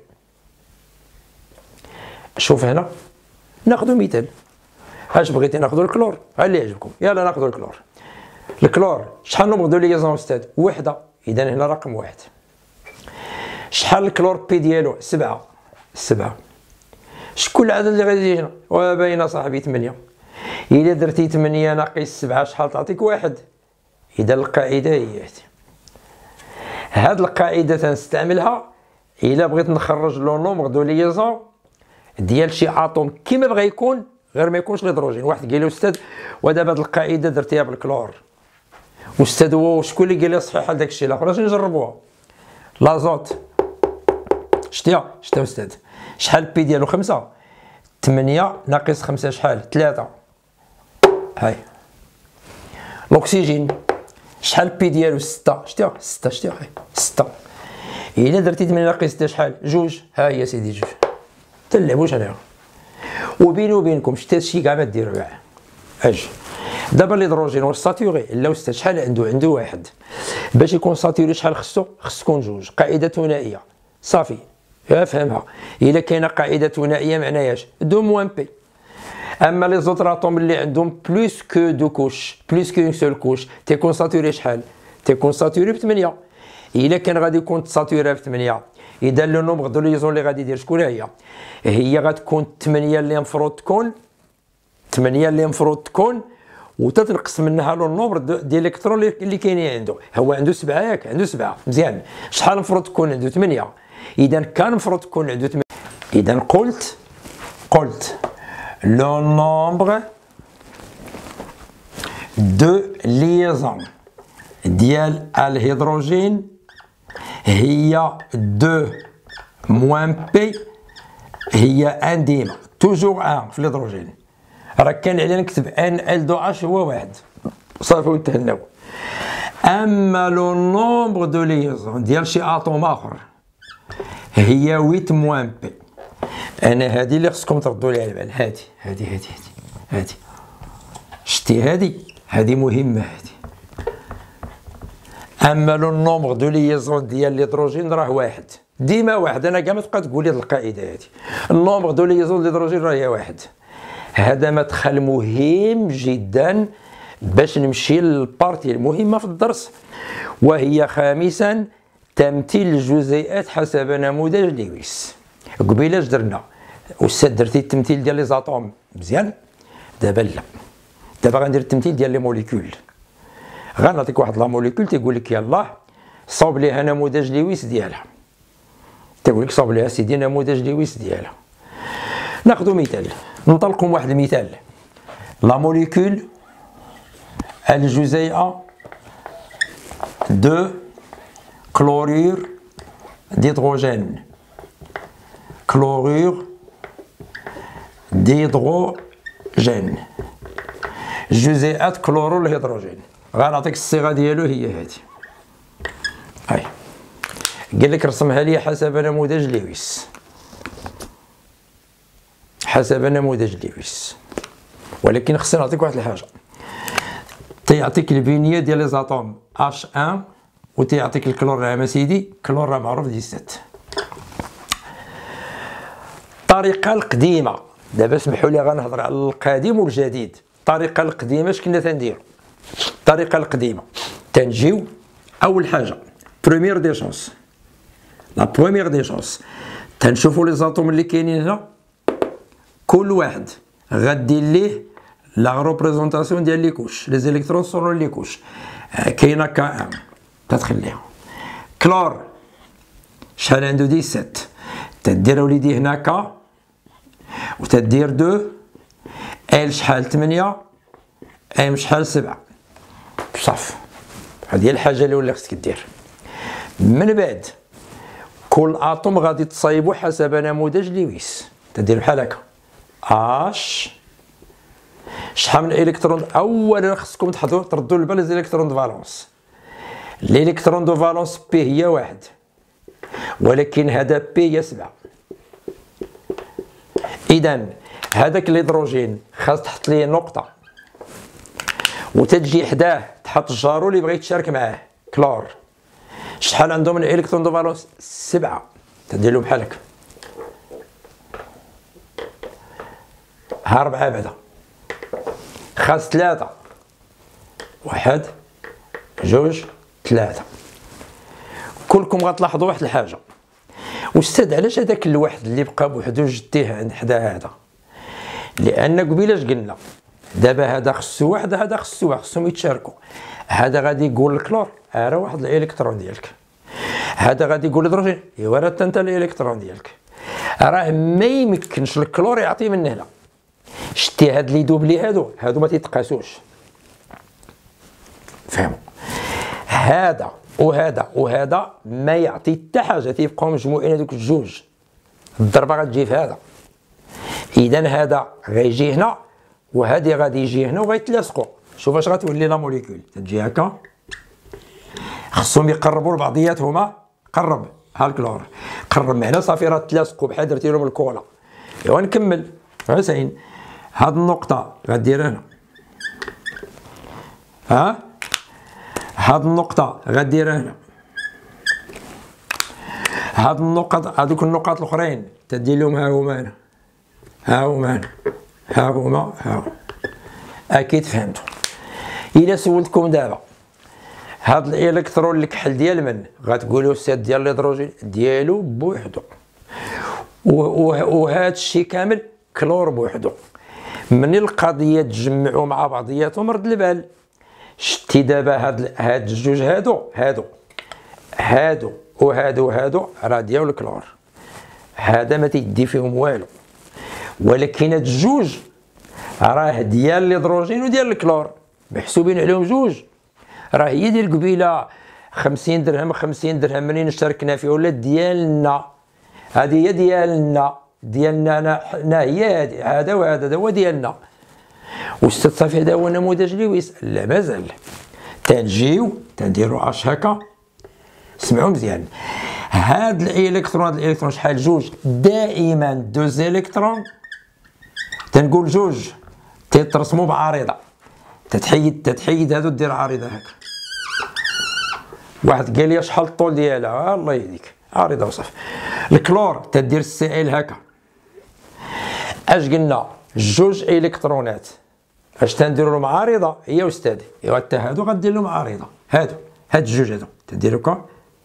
شوف هنا ناخذ مثال. اش بغيتي ناخذ الكلور؟ ها اللي يعجبكم، يلا ناخذ الكلور. الكلور شحال نومبر دو ليزون استاذ؟ وحده، اذا هنا رقم واحد. شحال الكلور بي ديالو؟ سبعة. سبعة. شكون العدد اللي غادي يجينا؟ وباينه صاحبي ثمانية. الا درتي ثمانية ناقص سبعة شحال تعطيك؟ واحد. اذا القاعده هي هذه. هاد القاعده تنستعملها الا بغيت نخرج لو نومبر دو ليزون ديال شي اتوم كيما بغا يكون، غير ما يكونش الهيدروجين. واحد قال لي استاذ ودابا هاد القاعده درتيها بالكلور. استاذ هو شكون اللي قال لي صحيح هذاك الشيء الاخر؟ اش نجربوها. لازوت شتيها شتا استاذ؟ شحال بي ديالو؟ خمسة. ثمانية ناقص خمسة شحال؟ ثلاثة. هاي. الاكسجين شحال بي ديالو؟ ستة. شتيها ستة شتيها هاي ستة. الا درتي ثمانية ناقص ستة شحال؟ جوج. ها هي سيدي جوج. تلعبوش عليها. وبيني وبينكم شتي هادشي كاع ما ديروا كاع. اجي دابا الهيدروجين واش ساتوري؟ لا استاذ. شحال عنده؟ عنده واحد. باش يكون ساتوري شحال خصو؟ خص تكون جوج. قاعده ثنائيه صافي فهمها. الا كاينه قاعده ثنائيه معناهاش دو موان بي. اما لي زوتر اتوم اللي عندهم بلوس كو دو كوش، بلوس كو اون سول كوش، تيكون ساتوري شحال؟ تيكون ساتوري ب ثمانية. الا كان غادي يكون ساتوري ب ثمانية، اذا لو نومبر دو ليزون اللي غادي يدير شكون هي؟ هي غتكون ثمانية اللي المفروض تكون ثمانية اللي المفروض تكون وتتنقص منها لو نومبر ديال الالكترون اللي كاينين عنده. هو عنده سبعة ياك؟ عنده سبعة. مزيان. شحال المفروض تكون عنده؟ ثمانية. اذا كان المفروض تكون عنده ثمانية. اذا قلت قلت لو نومبر دو ليزون ديال الهيدروجين هي دو موان بي، هي ان ديما توجور ان في الهيدروجين. راه كان علينا نكتب ان ال دو اش هو واحد صافي وتهناو. اما لو نومبر دو ليزون ديال شي اطوم اخر هي ثمانية موان بي. انا هذه اللي خصكم تردوا لي على البال، هذه هذه هذه هذه هذه شتي هذه هذه مهمه هذه. اما لو نومبر دو ليزون ديال ليدروجين راه واحد، ديما واحد. انا كاع ما تبقى تقول لي القاعده هذه، النومبر دو ليزون ليدروجين راه هي واحد. هذا مدخل مهم جدا باش نمشي للبارتي المهمه في الدرس، وهي خامسا تمثيل الجزيئات حسب نموذج لويس. قبيله اش درنا؟ استاذ درتي التمثيل ديال لي زاتوم مزيان، دابا لا، دابا غندير التمثيل ديال لي موليكول. غنعطيك واحد لا موليكول تيقول لك يلاه صوب ليها نموذج لويس ديالها، تيقول لك صوب ليها سيدي نموذج لويس ديالها. ناخذ مثال، ننطلقوا واحد المثال. لا موليكول الجزيئه دو كلورير ديدروجين، كلورير ديدروجين، جزيئات كلورور الهيدروجين. غنعطيك الصيغه ديالو هي هذه. هاي قال لك رسمها لي حسب نموذج لويس، حسب نموذج لويس. ولكن خصني نعطيك واحد الحاجه، تيعطيك البنيه ديال لي زاتوم اش واحد وتيعطيك الكلور راه سيدي، كلور راه معروف ديسات. الطريقه القديمه، دابا اسمحوا لي غنهضر على القديم والجديد. الطريقه القديمه اش كنا تنديرو؟ الطريقه القديمه تنجيو اول حاجه بروميير دي شونس، لا بروميير دي شونس تنشوفوا لي زاتوم اللي كاينين هنا، كل واحد غدير ليه لا ريبريزونطاسيون ديال لي كوش، لي زيليكترون سولون لي كوش. كاينه كا واحد تتخليها. كلور شحال عنده سبعة، تدير وليدي هناك وتدير دو، ال شحال ثمانية، ام شحال سبعة، صافي. هذه هي الحاجه الاولى خصك دير. من بعد كل اطوم غادي تصايبو حسب نموذج لويس، تدير بحال هكا اش شحال من الكترون. اولا خصكم تحضروا تردوا البال لي الكترون دو فالونس. الالكترون دو فالونس بي هي واحد، ولكن هذا بي هي سبعة. اذا هذاك الهيدروجين خاص تحط ليه نقطه وتجي حداه تحط الجارو اللي بغيت تشارك معاه كلور. شحال عنده من الكترون دو فالونس؟ سبعة. تدير له بحال هكا، ها ربعة بعدا، خاص ثلاثة، واحد جوج ثلاثة. كلكم غتلاحظوا واحد الحاجة، أستاذ علاش هذاك الواحد اللي بقى بوحدو جديه عند حدا هذا؟ لأن قبيله اش قلنا؟ دابا هذا خصو واحد، هذا خصو واحد، خصهم يتشاركوا. هذا غادي يقول الكلور راه واحد الالكترون ديالك، هذا غادي يقول الهيدروجين ايوا راه انت الالكترون ديالك. راه ما يمكنش الكلور يعطي من هنا. شتي هاد اللي دوبلي هادو هادو ما تيتقاسوش، فهموا؟ هذا وهذا وهذا ما يعطي حتى حاجه، تيبقاو مجموعين هذوك الجوج، الضربه غتجي في هذا. اذا هذا غيجي هنا وهذه غادي يجي هنا وغيتلاصقوا. شوف اش غتولي لا موليكول، تجي هكا، خصهم يقربوا لبعضياتهما. قرب ها الكلور، قرب معنا صافي راه تلاصقوا بحال درتي لهم الكولا. ايوا نكمل عسين. هاد النقطه غدير هنا، ها هاد النقطه غدير هنا، هاد النقط هادوك النقاط الاخرين تدير لهم ها هما هنا، ها هما هنا، ها هما ها هما. اكيد فهمتوا. الا سولتكم دابا هاد الالكترون الكحل ديال من؟ غتقولوا السيد ديال الهيدروجين ديالو بوحدو، وهذا الشيء كامل كلور بوحدو. من القضيه تجمعوا مع بعضياتهم رد البال. شتي دابا هاد هاد الجوج هادو هادو هادو وهادو هادو راه ديال الكلور، هذا ما تيدي فيهم والو. ولكن هاد الجوج راه ديال الهيدروجين وديال الكلور، محسوبين عليهم جوج. راه هي ديال قبيله خمسين درهم خمسين درهم منين اشتركنا فيه ولا ديالنا، هذه هي ديالنا ديالنا حنا، هي هذا وهذا هو ديالنا. واستاذ صافي هذا هو نموذج لويس. لا مازال تنجيو تنديرو اش هكا. سمعوا مزيان، هاد الالكترون هاد الالكترون شحال؟ جوج. دائما دوز الكترون تنقول جوج تترسموا بعريضه، تتحيد تتحيد هادو دير عريضه هكا. واحد قال لي شحال الطول ديالها؟ الله يهديك، عريضه وصافي. الكلور تدير السائل هكا. اش قلنا؟ جوج الكترونات اش تنديروا لهم عريضه هي استاذ؟ ايوا حتى هادو غدير لهم عريضه. هادو هاد الجوج هادو تدير هكا،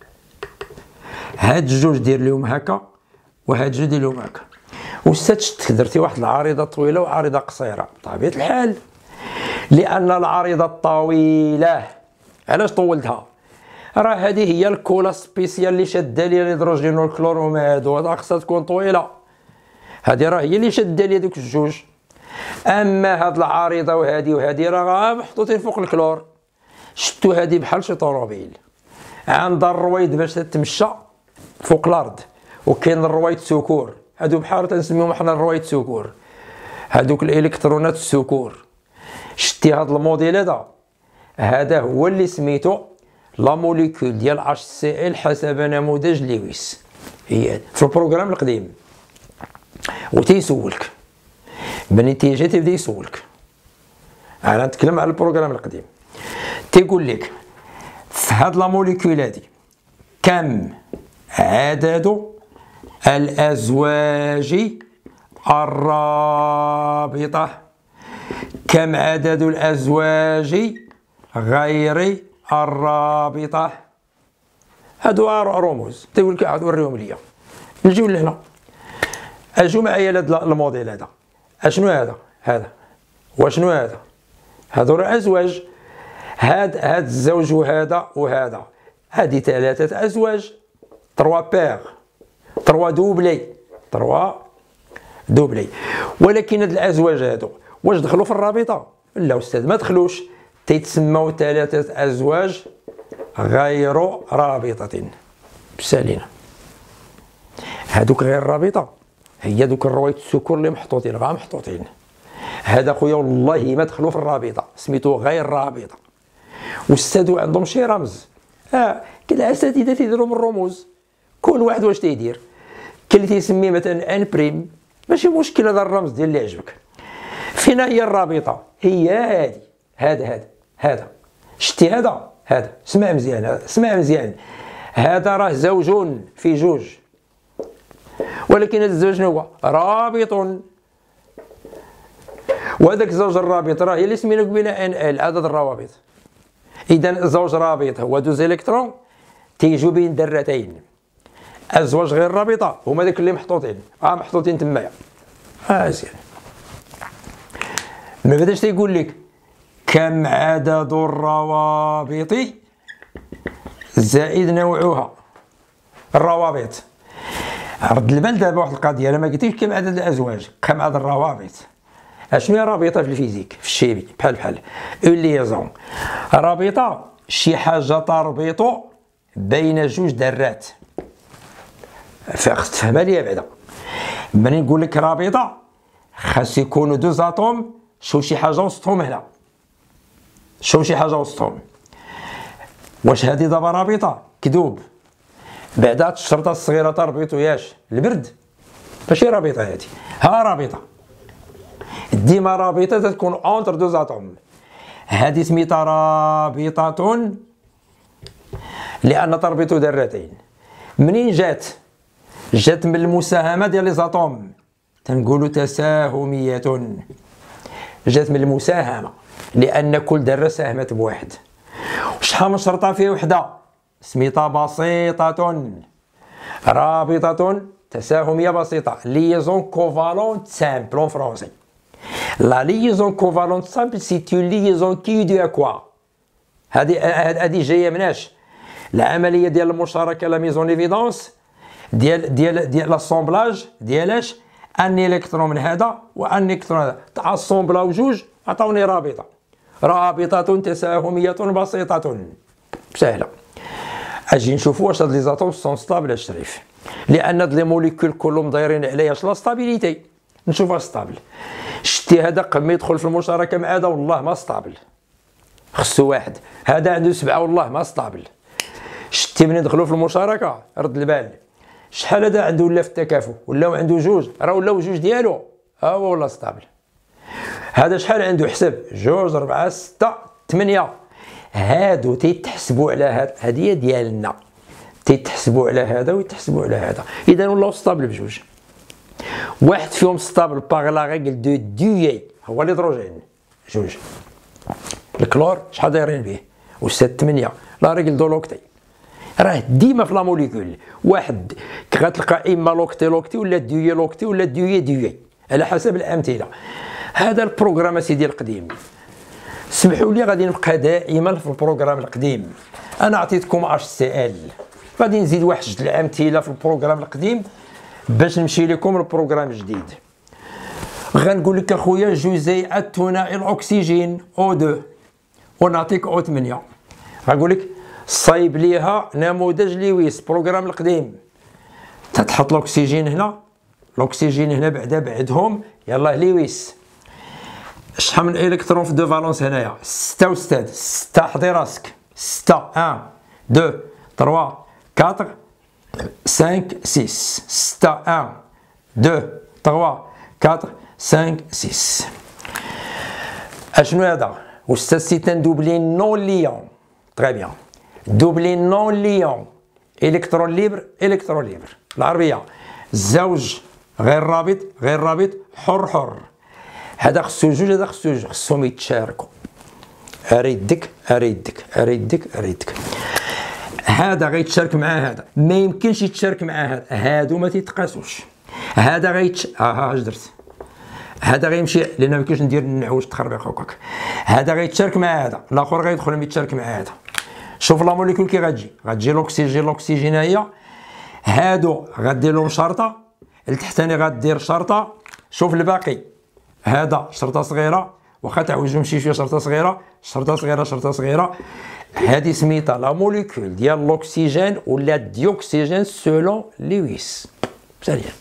هاد الجوج دير لهم هكا، وهاد الجوج دير لهم هكا. واستاذ شتك درتي واحد العريضه طويله وعريضه قصيره. بطبيعه الحال لان العريضه الطويله علاش طولتها؟ راه هذه هي الكولا سبيسيال اللي شاده لي الهيدروجين والكلور وما هادو، هذا خصها تكون طويله. هذه راه هي اللي شاده لي دوك الجوج. اما هاد العريضه وهادي وهادي راه محطوطين فوق الكلور. شتو هادي بحال شي طوموبيل عندها الرويد باش تتمشى فوق الارض، وكاين الرويد سكور. هادو بحال تنسميوهم حنا الرويد سكور، هادوك الالكترونات السكور. شتي هاد الموديل هذا، هذا هو اللي سميتو لا موليكول ديال اش سي ال حسب نموذج لويس. هي في البروغرام القديم وتيسولك بني تيجي تبدا يسولك. انا نتكلم على البروغرام القديم. تيقول لك في هاد لا موليكول هادي كم عدد الازواج الرابطه، كم عدد الازواج غير الرابطه. هادو رموز. تيقول لك عاد وريهم ليا. نجيو لهنا، اجوا معايا لهذا الموديل هذا. اشنو هذا؟ هذا واشنو هذا؟ هادو راه ازواج. هاد هاد الزوج وهذا وهذا، هادي ثلاثه ازواج، تروا بير، تروا دوبلي، تروا دوبلي. ولكن هاد الازواج هادو واش دخلوا في الرابطه؟ لا استاذ، ما دخلوش. تيتسموا ثلاثه ازواج غير رابطه. بسالينا هادوك غير رابطه هي دوك الرويد السكور اللي محطوطين، غا محطوطين. هذا خويا والله ما دخلوا في الرابطه، سميتو غير رابطه. واستاذو عندهم شي رمز. اه كاين الاساتذه تيديروا من الرموز، كل واحد واش تيدير. كاين اللي تيسميه مثلا ان بريم، ماشي مشكل هذا الرمز ديال اللي عجبك. فين هي الرابطه؟ هي هادي، هذا هذا هذا. شتي هذا هذا؟ اسمع مزيان، اسمع مزيان. هذا راه زوج في جوج، ولكن هذا الزوج شنو هو؟ رابط. وهذاك الزوج الرابط راه هي اللي سمينا قبيله ان ال، عدد الروابط. اذا الزوج رابط هو دوز الكترون تيجوا بين ذرتين. الزواج غير رابطه هما داك اللي محطوطين، اه محطوطين تمايا. اه مزيان. ما بداش تيقول لك كم عدد الروابط زائد نوعها. الروابط رد البال دابا واحد القضيه، انا ما قلتيش كم عدد الازواج، كم عدد الروابط. اشنو هي رابطه في الفيزيك في الشيمي؟ بحال بحال اون ليزون. رابطه شي حاجه تربط بين جوج ذرات. خصك تفهمها ليا بعدا. ملي نقول لك رابطه خاص يكونوا دوز اتوم، شوف شي حاجه وسطهم هنا، شوف شي حاجه وسطهم. واش هذه دابا رابطه؟ كذوب. بعدا هاد الشرطه الصغيره تربطو ياش البرد، ماشي رابطه هذه. ها رابطه ديما رابطه تكون اونتر دوز اتوم. هذه سميتها رابطه لان تربط ذرتين. منين جات؟ جات من المساهمه ديال لي زاتوم، تنقولوا تساهميه. جات من المساهمه لان كل ذره ساهمت بواحد. شحال من شرطه فيه وحده سميتها بسيطه. رابطه تساهميه بسيطه، ليزون كوفالونت سامبل en français. La liaison covalente simple c'est une liaison qui est due à quoi؟ هذه هذه جايه مناش؟ العمليه ديال المشاركه لا ميزون ايفيدونس ديال ديال ديال لاسومبلاج ديالاش ان الكترون من هذا وان الكترون هذا تعصومبلاو جوج عطاوني رابطه. رابطه تساهميه بسيطه سهله. اجي نشوفوا واش هاد لي زاتوم سون ستابل الشريف، لان هاد لي موليكول كلهم دايرين عليها لا ستابيليتي. نشوفها ستابل. شتي هذا قبل ما يدخل في المشاركه مع هذا والله ما ستابل، خصو واحد. هذا عنده سبعه والله ما ستابل. شتي من يدخلوا في المشاركه رد البال، شحال هذا عنده ولا في التكافؤ ولاو عنده جوج، راه ولاو جوج ديالو ها هو والله ستابل. هذا شحال عنده حسب جوج ربعه سته ثمانيه، هادو تيتحسبوا على هاد هديه ديالنا، تيتحسبوا على هذا ويتحسبوا على هذا، اذا ولاو ستابل بجوج. واحد فيهم ستابل باغ لا ريغل دو دويي هو الهيدروجين جوج. الكلور شحال دايرين به؟ وستة ثمانية لا ريغل دو لوكتي. راه ديما في لا موليكول واحد غتلقى اما لوكتي لوكتي ولا دويي لوكتي ولا دويي دويي على حسب الامثله. هذا البروغرام سيدي القديم. سمحوا لي غادي نبقى دائما في البروغرام القديم. انا عطيتكم اش سي ال، غادي نزيد واحد جوج الامثله في البروغرام القديم باش نمشي لكم للبروغرام الجديد. غنقول لك اخويا جزيئات ثنائي الاكسجين او اثنين ونعطيك او ثمانية، غنقول لك صايب ليها نموذج لويس بروغرام القديم. تتحط الاكسجين هنا، الاكسجين هنا بعدا بعدهم يلاه لويس. شحال من الكترون في دو فالونس هنايا؟ ستة أستاذ، ستة حضي راسك، ستة واحد اثنين ثلاثة أربعة خمسة ستة ستة واحد اثنين ثلاثة أربعة خمسة ستة. اشنو هذا؟ أستاذ سي ان دوبلي نون ليون. تري بيان، دوبلي نون ليون، الكترون ليبر الكترون ليبر. العربيه زوج غير رابط غير رابط حر حر. هذا خصو جوج هذا خصو جوج، خصهم يتشاركوا. اريدك اريدك اريدك اريدك. هذا غيتشارك مع هذا، ما يمكنش يتشارك مع هذا، هادو ما تيتقاسوش. هذا غيتش ها ها اش درت؟ هذا غيمشي لان ما يمكنش ندير النعوج تخربيق هكاك. هذا غيتشارك مع هذا، الاخر غيدخل يتشارك مع هذا. شوف لا موليكول كي غتجي، غتجي الاكسجين الاكسجين هي هادو غدير لهم شرطه، التحتاني غدير شرطه. شوف الباقي، هذا شرطه صغيره واخا تعوج نمشي شويه شرطه صغيره شرطه صغيره شرطه صغيره. هذه سميتها لا موليكول ديال الاكسجين ولا ديوكسيجين سولون لويس. مزيان.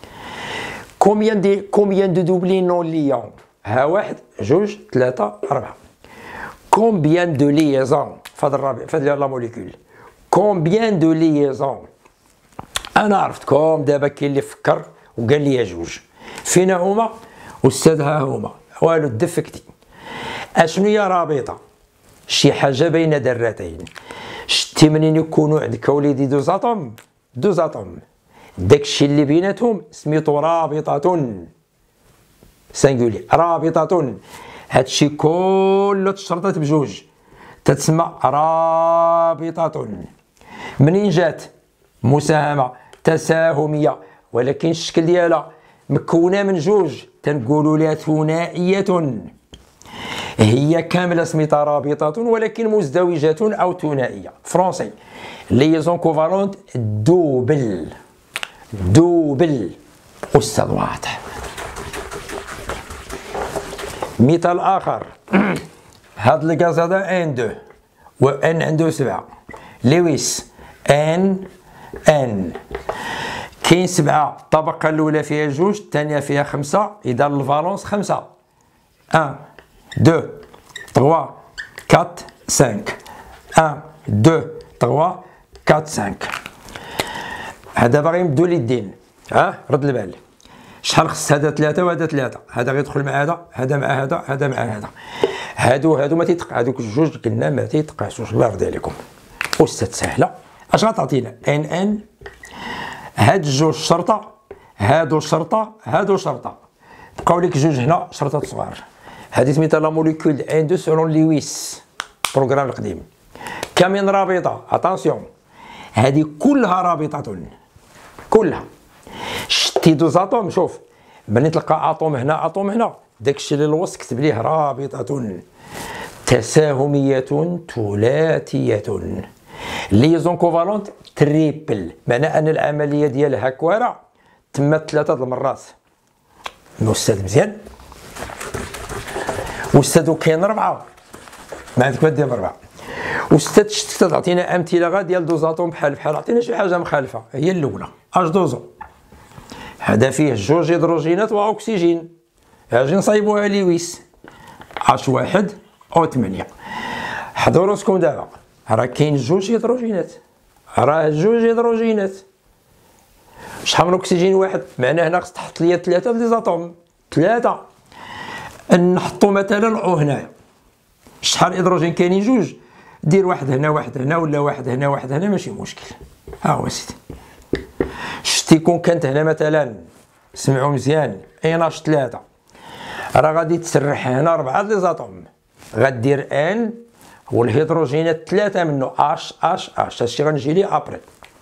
كوميان دي كوميان دو دوبلي نون ليون؟ ها واحد جوج ثلاثه اربعه. كومبيان دو ليزون فهاد الرابع فهاد لا موليكول؟ كومبيان دو ليزون؟ انا عرفتكم دابا. كاين اللي فكر وقال لي جوج. فينا هما؟ استاذ ها هما والو دفكتي. اشنو هي رابطه؟ شي حاجه بين ذرتين. شتي منين يكونوا عندك وليدي دوز اتوم دوز اتوم، داكشي اللي بيناتهم سميتو رابطه سانغولي. رابطه هادشي كله تشرطات بجوج تتسمى رابطه. منين جات؟ مساهمه تساهميه، ولكن الشكل ديالها مكونه من جوج تنقولوا لها ثنائيه. هي كامله سميتها رابطه ولكن مزدوجه او ثنائيه. فرونسي ليزون كوفالونت دوبل دوبل. استاذ واضح. مثال اخر، هاد الغاز هذا ان اثنين و ان عنده سبعه. لويس ان ان كاين سبعه، الطبقه الاولى فيها جوج الثانيه فيها خمسه، اذا الفالونس خمسه. واحد اثنين ثلاثة أربعة خمسة. واحد اثنين ثلاثة أربعة خمسة. هذا باغي نبدو اليدين. ها رد البال، شحال خص؟ هذا ثلاثة وهذا ثلاثة، هذا غيدخل مع هذا، هذا مع هذا، هذا مع هذا. هادو هادو ما تيتق هادوك الجوج قلنا ما تيتقاسوش. الله يرضي عليكم. أستاذ سهلة. اش غتعطينا؟ ان ان هاد الجوج شرطة، هادو شرطة، هادو شرطة، بقاو لك جوج هنا شرطات صغار. هادي سميتها لا موليكول ان اثنين سولون لويس بروغرام القديم. كم رابطة؟ اتونسيون، هادي كلها رابطة كلها. شتي دوز اتوم، شوف ملي تلقى اتوم هنا اتوم هنا، داكشي اللي الوسط كتب ليه رابطة تساهمية ثلاثية. ليزون كوفالونت تريبل، معنى ان العمليه ديالها كواره تمت ثلاثه المرات. الاستاذ مزيان. استاذ كاين ربعه، ما عندك ما دير بربعه. استاذ شتي تعطينا امثله غا ديال دوزاتوم بحال بحال، عطينا شي حاجه مخالفه. هي الاولى اش دوزو، هذا فيه جوج هيدروجينات واكسجين، اجي نصايبوها لويس اش واحد او ثمانية. حضروا راسكم دابا راه كاين جوج هيدروجينات، راه جوج هيدروجينات. شحال من اكسجين واحد؟ معناه هنا خص تحط ليا ثلاثه لي زاتوم، ثلاثه. نحطو مثلا او هنايا شحال هيدروجين كاينين؟ جوج. دير واحد هنا واحد هنا ولا واحد هنا واحد هنا ماشي مشكل. ها هو سيدي. شتي كون كانت هنا مثلا سمعوا مزيان ان اش ثلاثة راه غادي تسرح هنا أربعة لي زاتوم، غدير ان والهيدروجينات ثلاثة منه اش اش اش. هادشي غنجي ليه ابري.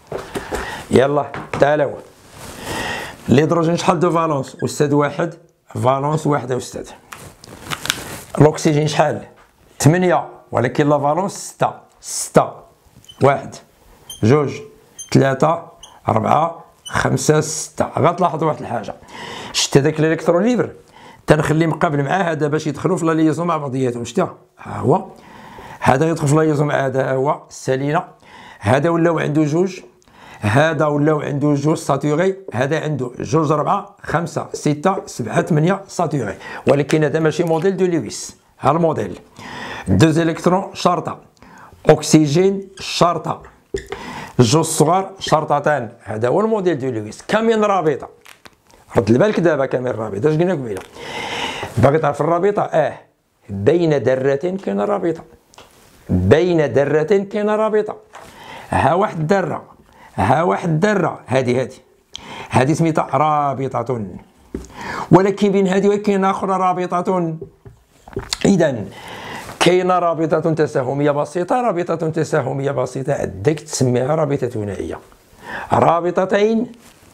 يلا تعالوا الهيدروجين شحال دو فالونس؟ أستاذ واحد. فالونس واحدة أستاذ. الأكسجين شحال؟ ثمانية، ولكن لا فالونس ستة. ستة. واحد جوج ثلاثة أربعة خمسة ستة. غتلاحظوا واحد الحاجة، شت هذاك الإلكترون ليبر تنخليه مقابل مع هذا باش يدخلوا في لا ليزون مع بعضياتهم. شتيها؟ ها هو هذا يدخل في لا ليزون مع هذا، هو السالينة. هذا ولاو عنده جوج، هذا ولاو عنده جوج ساتوري، هذا عنده جوج أربعة خمسة ستة سبعة ثمانية ساتوري. ولكن هذا ماشي موديل دو لويس. ها الموديل دوز الكترون شرطة، أكسجين شرطة، جوج صغار شرطتان. هذا هو الموديل دو لويس. كامين رابطة. رد بالك دابا كامين رابطة اش قلنا قبيله؟ باغي تعرف الرابطة؟ اه بين ذرتين كاينه رابطة، بين ذرتين كاينه رابطة. ها واحد الذرة، ها واحد الذرة، هذه هذه هذه سميتها رابطة. ولكن بين هذه وكاين أخرى رابطة. إذا كاينه رابطة تساهمية بسيطة، رابطة تساهمية بسيطة عندك تسميها رابطة ثنائية. رابطتين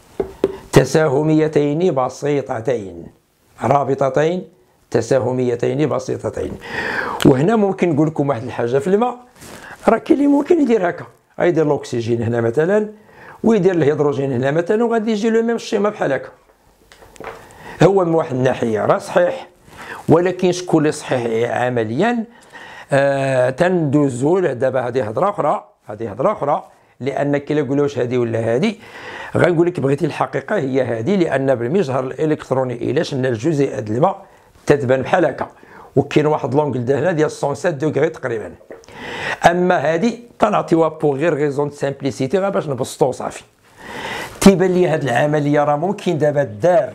تساهميتين بسيطتين، رابطتين تساهميتين بسيطتين. وهنا ممكن نقول لكم واحد الحاجة في الماء، راه كاين اللي ممكن يدير هكا، غيدير الأكسجين هنا مثلا ويدير الهيدروجين هنا مثلا وغادي يجي لو ميم الشيما بحال هكا. هو من واحد الناحية راه صحيح، ولكن شكون اللي صحيح عمليا؟ آه تندوزو دابا. هذه هضره اخرى، هذه هضره اخرى، لان كي نقول واش هذه ولا هذه غنقول لك بغيتي الحقيقه هي هذه، لان بالمجهر الالكتروني الى شلنا الجزيئات الماء تتبان بحال هكا، وكاين واحد لونغل هنا ديال مية وسبعة دوغري تقريبا. اما هذه تنعطيوها بوغ غير غيزون سامبليسيتي غير باش نبسطو صافي. تيبان لي هذه العمليه راه ممكن دابا دار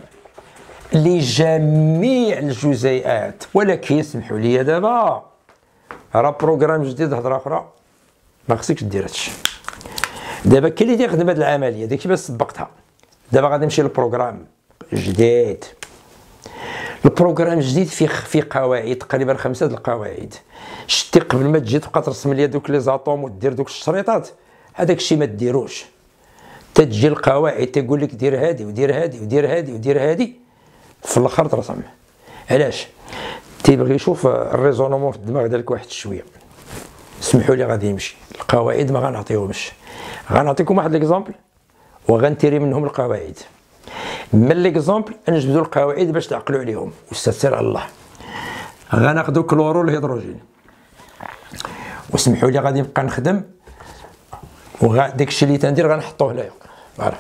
لجميع الجزيئات، ولكن سمحوا لي دابا راه بروغرام جديد، هضره اخرى ما خصكش دير هادشي. دابا كاين اللي تيخدم هاد العمليه داكشي باش سبقتها. دابا غادي نمشي للبروغرام جديد. البروغرام الجديد فيه فيه قواعد تقريبا خمسه د القواعد. شتي قبل ما تجي تبقى ترسم لي دوك لي زاتوم ودير دوك الشريطات، هذاك الشيء ما ديروش. تجي القواعد تقول لك دير هادي ودير هادي ودير هادي ودير هادي، في الاخر ترسم. علاش؟ تيبغي يشوف الريزونومون في الدماغ ديالك واحد شويه. سمحوا لي غادي يمشي القواعد ما غنعطيهمش. غنعطيكم واحد ليكزامبل وغنتيري منهم القواعد. من ليكزامبل نجبدوا القواعد باش تعقلوا عليهم. استاذ سير على الله. غناخذوا كلورو الهيدروجين، وسمحوا لي غادي نبقى نخدم وغا داكشي اللي تندير غنحطوه هنايا. فوالا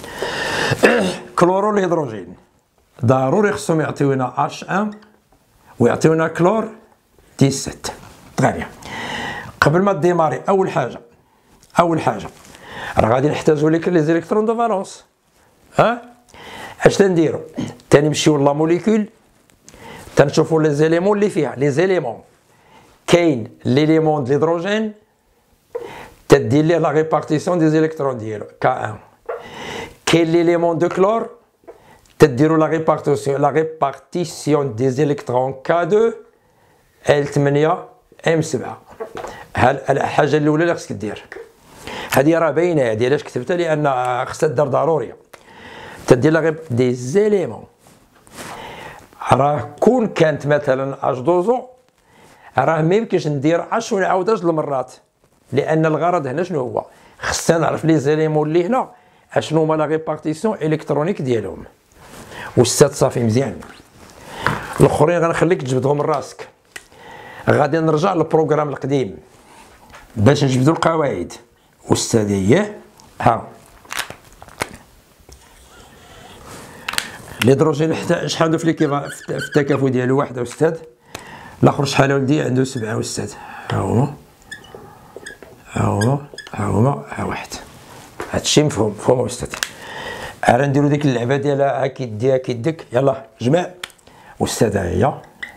كلورو الهيدروجين ضروري خصهم يعطيونا اش واحد ويعطيونا كلور سبعة عشر. طيب بيان. قبل ما ديماري اول حاجه اول حاجه راه غادي نحتاجو لك لي زيليكترون دو فالونس. ها اش تنديرو؟ تنمشيو لا موليكول تنشوفو لي زيليمون اللي فيها. لي زيليمون كاين ليليمون د الهيدروجين تدير ليه لا ريبارتيسيون دي زيليكترون ديالو كا واحد. كاين ليليمون دو كلور تديروا لا ريبارتيسيون لا ريبارتيسيون دي زيليكترون كا اثنين ال ثمانية ام سبعة. ها الحاجه الاولى اللي خصك دير هذه راه باينه. هذه علاش كتبتها؟ لان خصها دار ضروريه. تدير لا غيب دي زيليمون. راه كون كانت مثلا اش دوزو راه ما يمكنش ندير عشرة ونعاود جوج المرات، لان الغرض هنا شنو هو؟ خصنا نعرف لي زيليمون اللي هنا اشنو هما لا ريبارتيسيون الكترونيك ديالهم. والسات صافي مزيان. الاخرين غنخليك تجبدهم من راسك. غادي نرجع للبروغرام القديم باش نجبدوا القواعد. استاذ اييه ها الهيدروجين شحال عنده في ليكيفا في التكافؤ ديالو؟ واحد أستاذ. الآخر شحال ولدي؟ عنده سبعة أستاذ. ها هما ها هما ها هما ها واحد. هادشي مفهوم مفهوم أستاذ. راه نديرو ديك اللعبة ديال ها كيدي ها كيدك. يلاه جمع. أستاذ ها هي.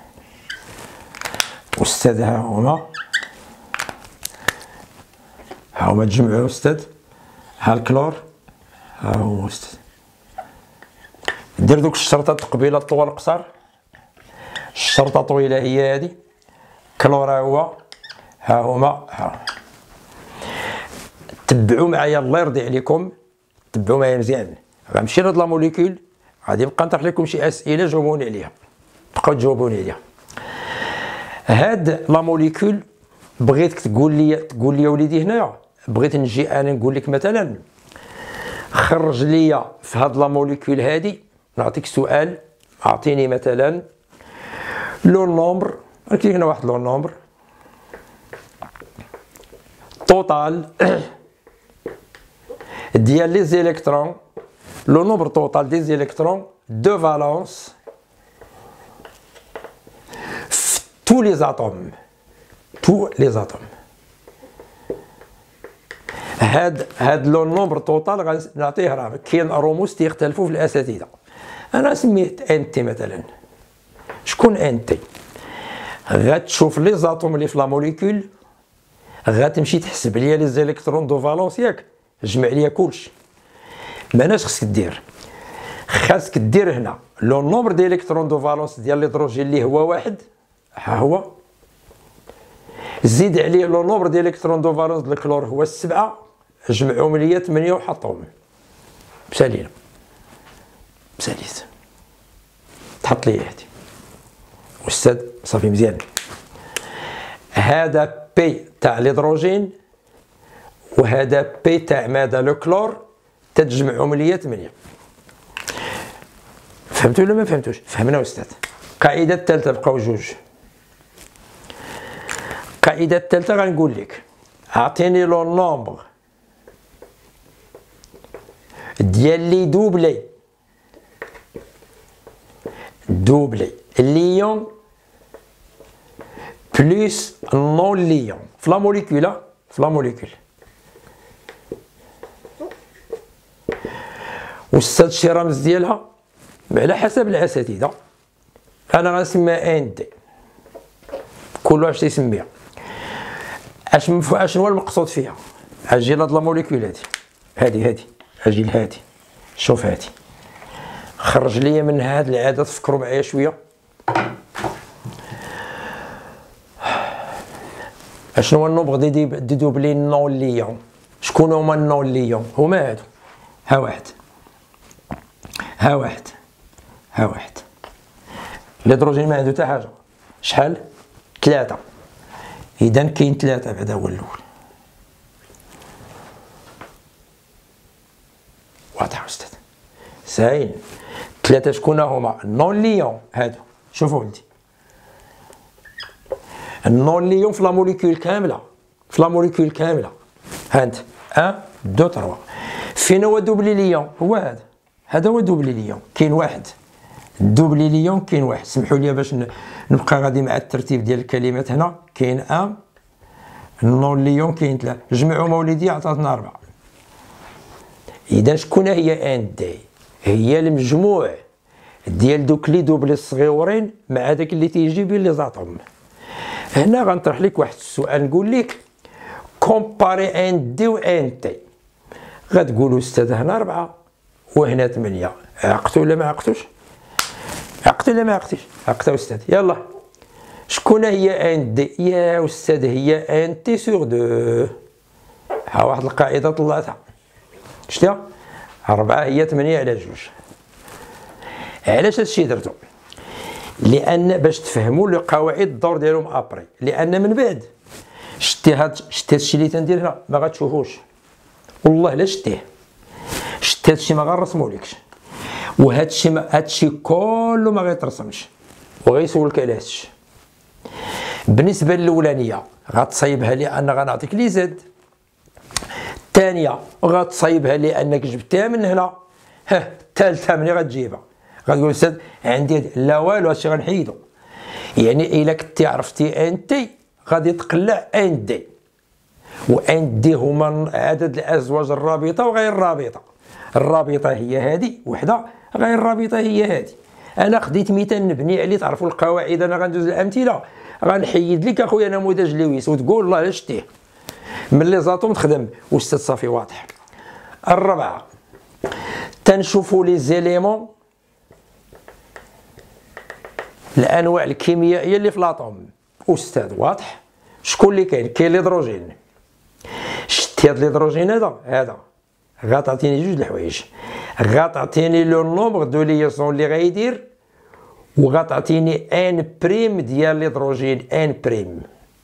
أستاذ ها هما ها هما تجمعوا أستاذ. ها الكلور ها هو أستاذ. دير دوك الشرطات قبيله الطوال القصر. الشرطه طويله هي هذه. كلور ها هو ها هما ها. تبعوا معايا الله يرضي عليكم، تبعوا معايا مزيان. غنمشي لهاد لا موليكول غادي نبقى نطرح لكم شي اسئله جاوبوني عليها، بقاو تجاوبوني عليها. هاد لا موليكول بغيتك تقول لي تقول لي وليدي هنايا، بغيت نجي انا نقول لك مثلا خرج لي في هاد لا موليكول هادي. نعطيك سؤال، اعطيني مثلا لو نومبر، كاين هنا واحد لو نومبر توتال ديال لي زيليكترون، لو نومبر توتال دي زيليكترون دو فالونس في تو لي زاتوم، تو لي زاتوم. هاد هاد لو نومبر توتال غنعطيه راه كاين رموز تيختلفوا في الاساتذه. انا سميت ان تي مثلا. شكون ان تي؟ غتشوف لي زاتوم اللي في لا موليكول، غتمشي تحسب ليا لي زيليكترون دو فالونس ياك، جمع ليا كلشي. معناش خصك دير، خاصك دير هنا لو نومبر ديال الكترون دو فالونس ديال الهيدروجين اللي هو واحد، ها هو، زيد عليه لو نومبر ديال الكترون دو فالونس ديال الكلور هو السبعه، جمعهم ليا ثمانية وحطهم. مسالينا مساليت، تحط لي هادي أستاذ صافي مزيان. هذا بي تاع الهيدروجين وهذا بي تاع ماذا؟ لو كلور، تتجمعهم ليا ثمانية. فهمتوا ولا ما فهمتوش؟ فهمنا أستاذ. القاعدة الثالثة بقاو جوج. القاعدة الثالثة غنقول لك أعطيني لو نومبر ديال لي دوبلي دوبلي ليون بلس نون ليون في لا موليكول، في لا موليكول. أستاذ شي رمز ديالها على حسب الأساتذة. أنا غنسميها ان دي، كل واحد تيسميها. اش اشنو هو المقصود فيها؟ اجي لهاد لا موليكول هادي هادي هادي اجي لهادي، شوف هادي، خرج ليا من هاد العدد. فكروا معايا شويه. اشنو هو النومبر دي دي, دي دوبلي نون ليون؟ شكون هما النون ليون؟ هما هادو، ها واحد ها واحد ها واحد. الهيدروجين ما عنده حتى حاجه. شحال؟ ثلاثة. إذا كاين ثلاثة بعدا هو الأول. واضح أستاذ؟ ساهل. ثلاثة شكون هما؟ النون ليون هادو. شوفوا ولدي، النون ليون في لا موليكول كاملة، في لا موليكول كاملة. هانت واحد اثنين ثلاثة. فين هو دوبلي ليون؟ هو هذا، هذا هو دوبلي ليون. كاين واحد دوبلي ليون، كاين واحد. سمحوا لي باش نبقى غادي مع الترتيب ديال الكلمات. هنا كاين ان نون ليون، كاين ثلاثة، جمعهم وليدي عطاتنا أربعة. إذا شكون هي ان دي؟ هي المجموع ديال دوك لي دوبلي الصغيورين مع داك اللي تيجي بين لي زاتوم. هنا غنطرح لك واحد السؤال، نقول لك كومباري ان دي و ان تي. غتقولوا أستاذ هنا أربعة وهنا ثمانية، عقتوا ولا ما عقتوش؟ عقت ولا ما عقتيش؟ عقت أستاذ. يلا شكون هي ان دي؟ يا أستاذ هي ان تي سور دو. ها واحد القاعدة طلعتها، شتيها؟ أربعة هي ثمانية على جوج. علاش هادشي درتو؟ لأن باش تفهموا لي قواعد الدور ديالهم أبري، لأن من بعد شتي هاد شتي هادشي اللي تندير هنا ما غتشوفوش، والله لا شتيه. شتي هادشي ما غنرسمولكش، وهادشي ما هادشي كله ما غيترسمش، وغيسولك على هادشي. بالنسبه للاولانيه غتصايبها لان غنعطيك لي زد. الثانيه غتصايبها لانك جبتها من هنا. ها الثالثه منين غتجيبها؟ غتقول استاذ عندي لا والو هادشي غنحيدو. يعني الا كنتي عرفتي ان تي غادي تقلع ان دي، وان دي هما عدد الازواج الرابطه وغير الرابطه. الرابطه هي هذه وحده، غير الرابطه هي هذه. انا خديت مثال نبني عليه تعرفوا القواعد. انا غندوز الامثله، غنحيد لك اخويا نموذج لويس وتقول الله علاش شتيه من لي زاتوم تخدم واستاذ صافي واضح. الرابعه تنشوفوا لي زيليمون الانواع الكيميائيه اللي في لاطوم. استاذ واضح. شكون اللي كاين؟ كاين الهيدروجين. شتي هذا الهيدروجين هذا هذا غتعطيني جوج د الحوايج، غتعطيني لو نومبر دو ليزون اللي غيدير، وغتعطيني ان بريم ديال الهيدروجين. ان بريم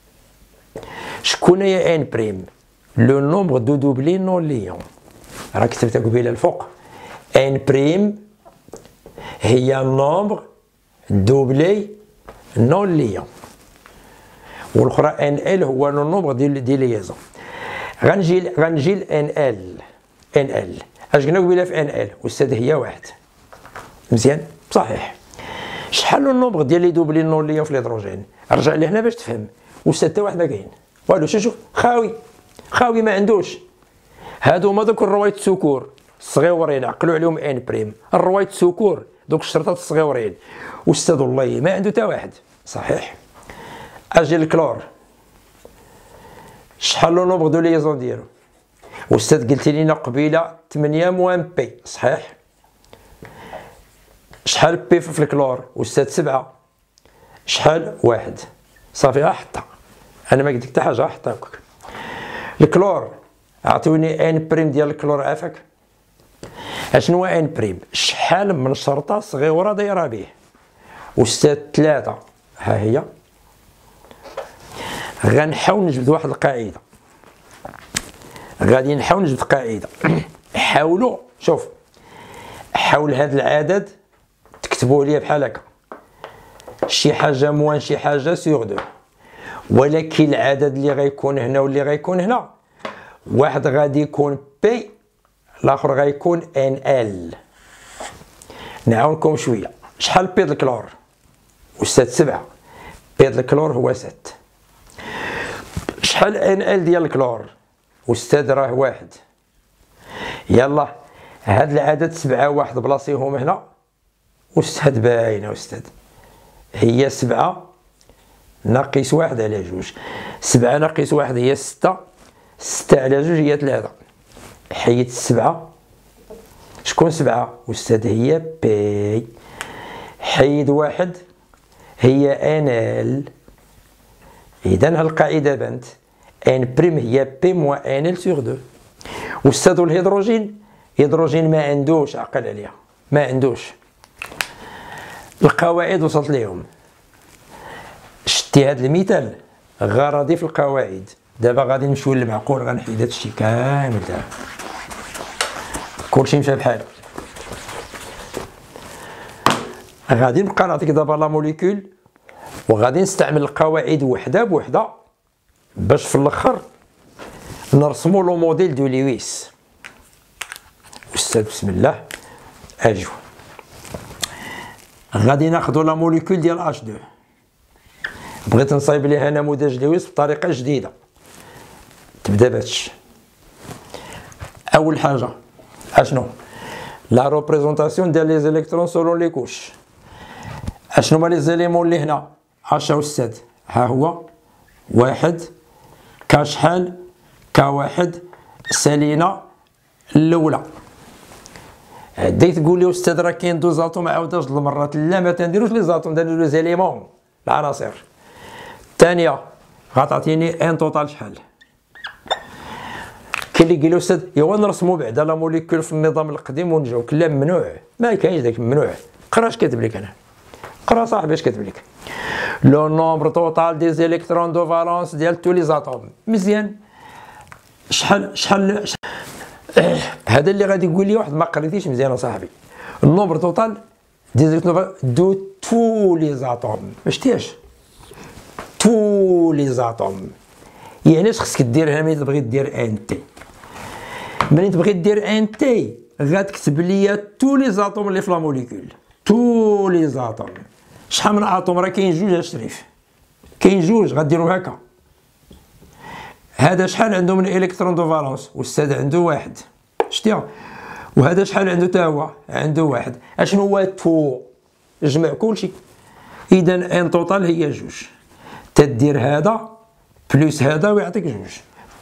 شكون هي ان بريم؟ لو نومبر دو دوبلي نون ليون. راه كتبتها قبيله الفوق. ان بريم هي النومبر دوبلي نون ليون، والاخرى ان ال هو لو نومبر ديال دي ليزون. غنجي غنجي لان ال. ان ال اش قلنا قبيله في ان ال استاذ؟ هي واحد. مزيان صحيح. شحال النومبر ديال لي دوبلي نون ليون في الهيدروجين؟ رجع لهنا باش تفهم. استاذ حتى واحد ما كاين والو. شوف شوف خاوي خاوي ما عندوش. هادو هما دوك الروايت السكور الصغيورين عقلوا عليهم ان بريم. الروايت السكور دوك الشرطات الصغيورين. استاذ والله ما عنده حتى واحد. صحيح. اجي الكلور شحال لو نومبر دو ليزون ديالو؟ استاذ قلتي لينا قبيله ثمانية موان بي. صحيح. شحال بي في الكلور؟ استاذ سبعة. شحال؟ واحد. صافي حطها. انا ما قلت لك حتى حاجه حطها هكاك. الكلور عطيوني ان بريم ديال الكلور عافاك. اشنو هو ان بريم؟ شحال من شرطه صغيره دايره به؟ استاذ ثلاثه. ها هي. غنحاول نجبد واحد القاعده. غادي نحاول نجبد قاعده. حاولوا شوف حاول هذا العدد تكتبوه ليا بحال هكا، شي حاجه موان شي حاجه سيغ دو، ولكن العدد اللي غيكون هنا واللي غيكون هنا واحد غادي يكون بي، الاخر غيكون ان ال. نعاونكم شويه. شحال بي د الكلور؟ استاذ سبعة. بي د الكلور هو ست. شحال ان ال ديال الكلور؟ استاذ راه واحد. يلا هاد العدد سبعة واحد بلاصيهم هنا. استاذ باينه استاذ، هي سبعة ناقص واحد على جوج. سبعة ناقص واحد هي ستة. ستة على جوج هي ثلاثة. حيد السبعة. شكون سبعة؟ استاذ هي بي. حيد واحد هي ان ال. اذا القاعده بانت ان بريم هي بي موان ان ال سيغ دو. استاذ الهيدروجين، الهيدروجين ما عندوش عقل عليها، ما عندوش. القواعد وصلت ليهم. شتي هذا المثال غرضي في القواعد. دابا غادي نمشيو للمعقول. غنحيد هادشي كامل دابا كلشي مشى بحالو. غادي نبقى نعطيك دابا لا موليكول، وغادي نستعمل القواعد وحده بوحده باش في الاخر نرسمو لو موديل دو لويس. استاذ بسم الله اجيو. غادي ناخذ لا موليكول ديال اش اثنين. بغيت نصايب ليها نموذج لويس بطريقه جديده. تبدا بهادشي. اول حاجه اشنو؟ لا ريبريزونطاسيون ديال لي زيليكترون سولون لي كوش. اشنو هما لي زيليمون اللي هنا؟ اش استاذ؟ ها هو واحد كا شحال كا واحد سالينا الاولى. عديت تقول لي استاذ راه كاين دو زاتوم عاودة جوج المرات. لا ما تنديروش لي زاتوم، نديرو لي زيليمون العناصر. الثانيه غتعطيني ان توتال شحال. كاين اللي قال لي استاذ ايوا نرسمو بعدا لا موليكول في النظام القديم ونجاوك. لا ممنوع، ما كاينش داك ممنوع. قرا اش كاتب لك. انا قرا صاحبي اش كاتب لك. لو نومبر توتال دي زيليكترون دو فالونس ديال تو لي زاتوم. مزيان. شحال شحال هذا اللي غادي يقول لي واحد ما قريتيش مزيان اصاحبي. النومبر توتال دي زيليكترون دو تو لي زاتوم. ما شتيش تو لي زاتوم. يعني اش خصك ديرها ملي تبغي دير ان تي؟ ملي تبغي دير ان تي غتكتب لي تو لي زاتوم اللي في لا موليكول. تو تو لي زاتوم. شحال من اطوم؟ راه كاين جوج الشريف، كاين جوج غديروا هكا. هذا شحال عنده من الكترون دو فالونس؟ واستاذ عنده واحد، شتيها. وهذا شحال عنده تا هو؟ عنده واحد. اشنو هو تو؟ جمع كلشي. اذا ان توتال هي جوج، تدير هذا بلوس هذا ويعطيك جوج.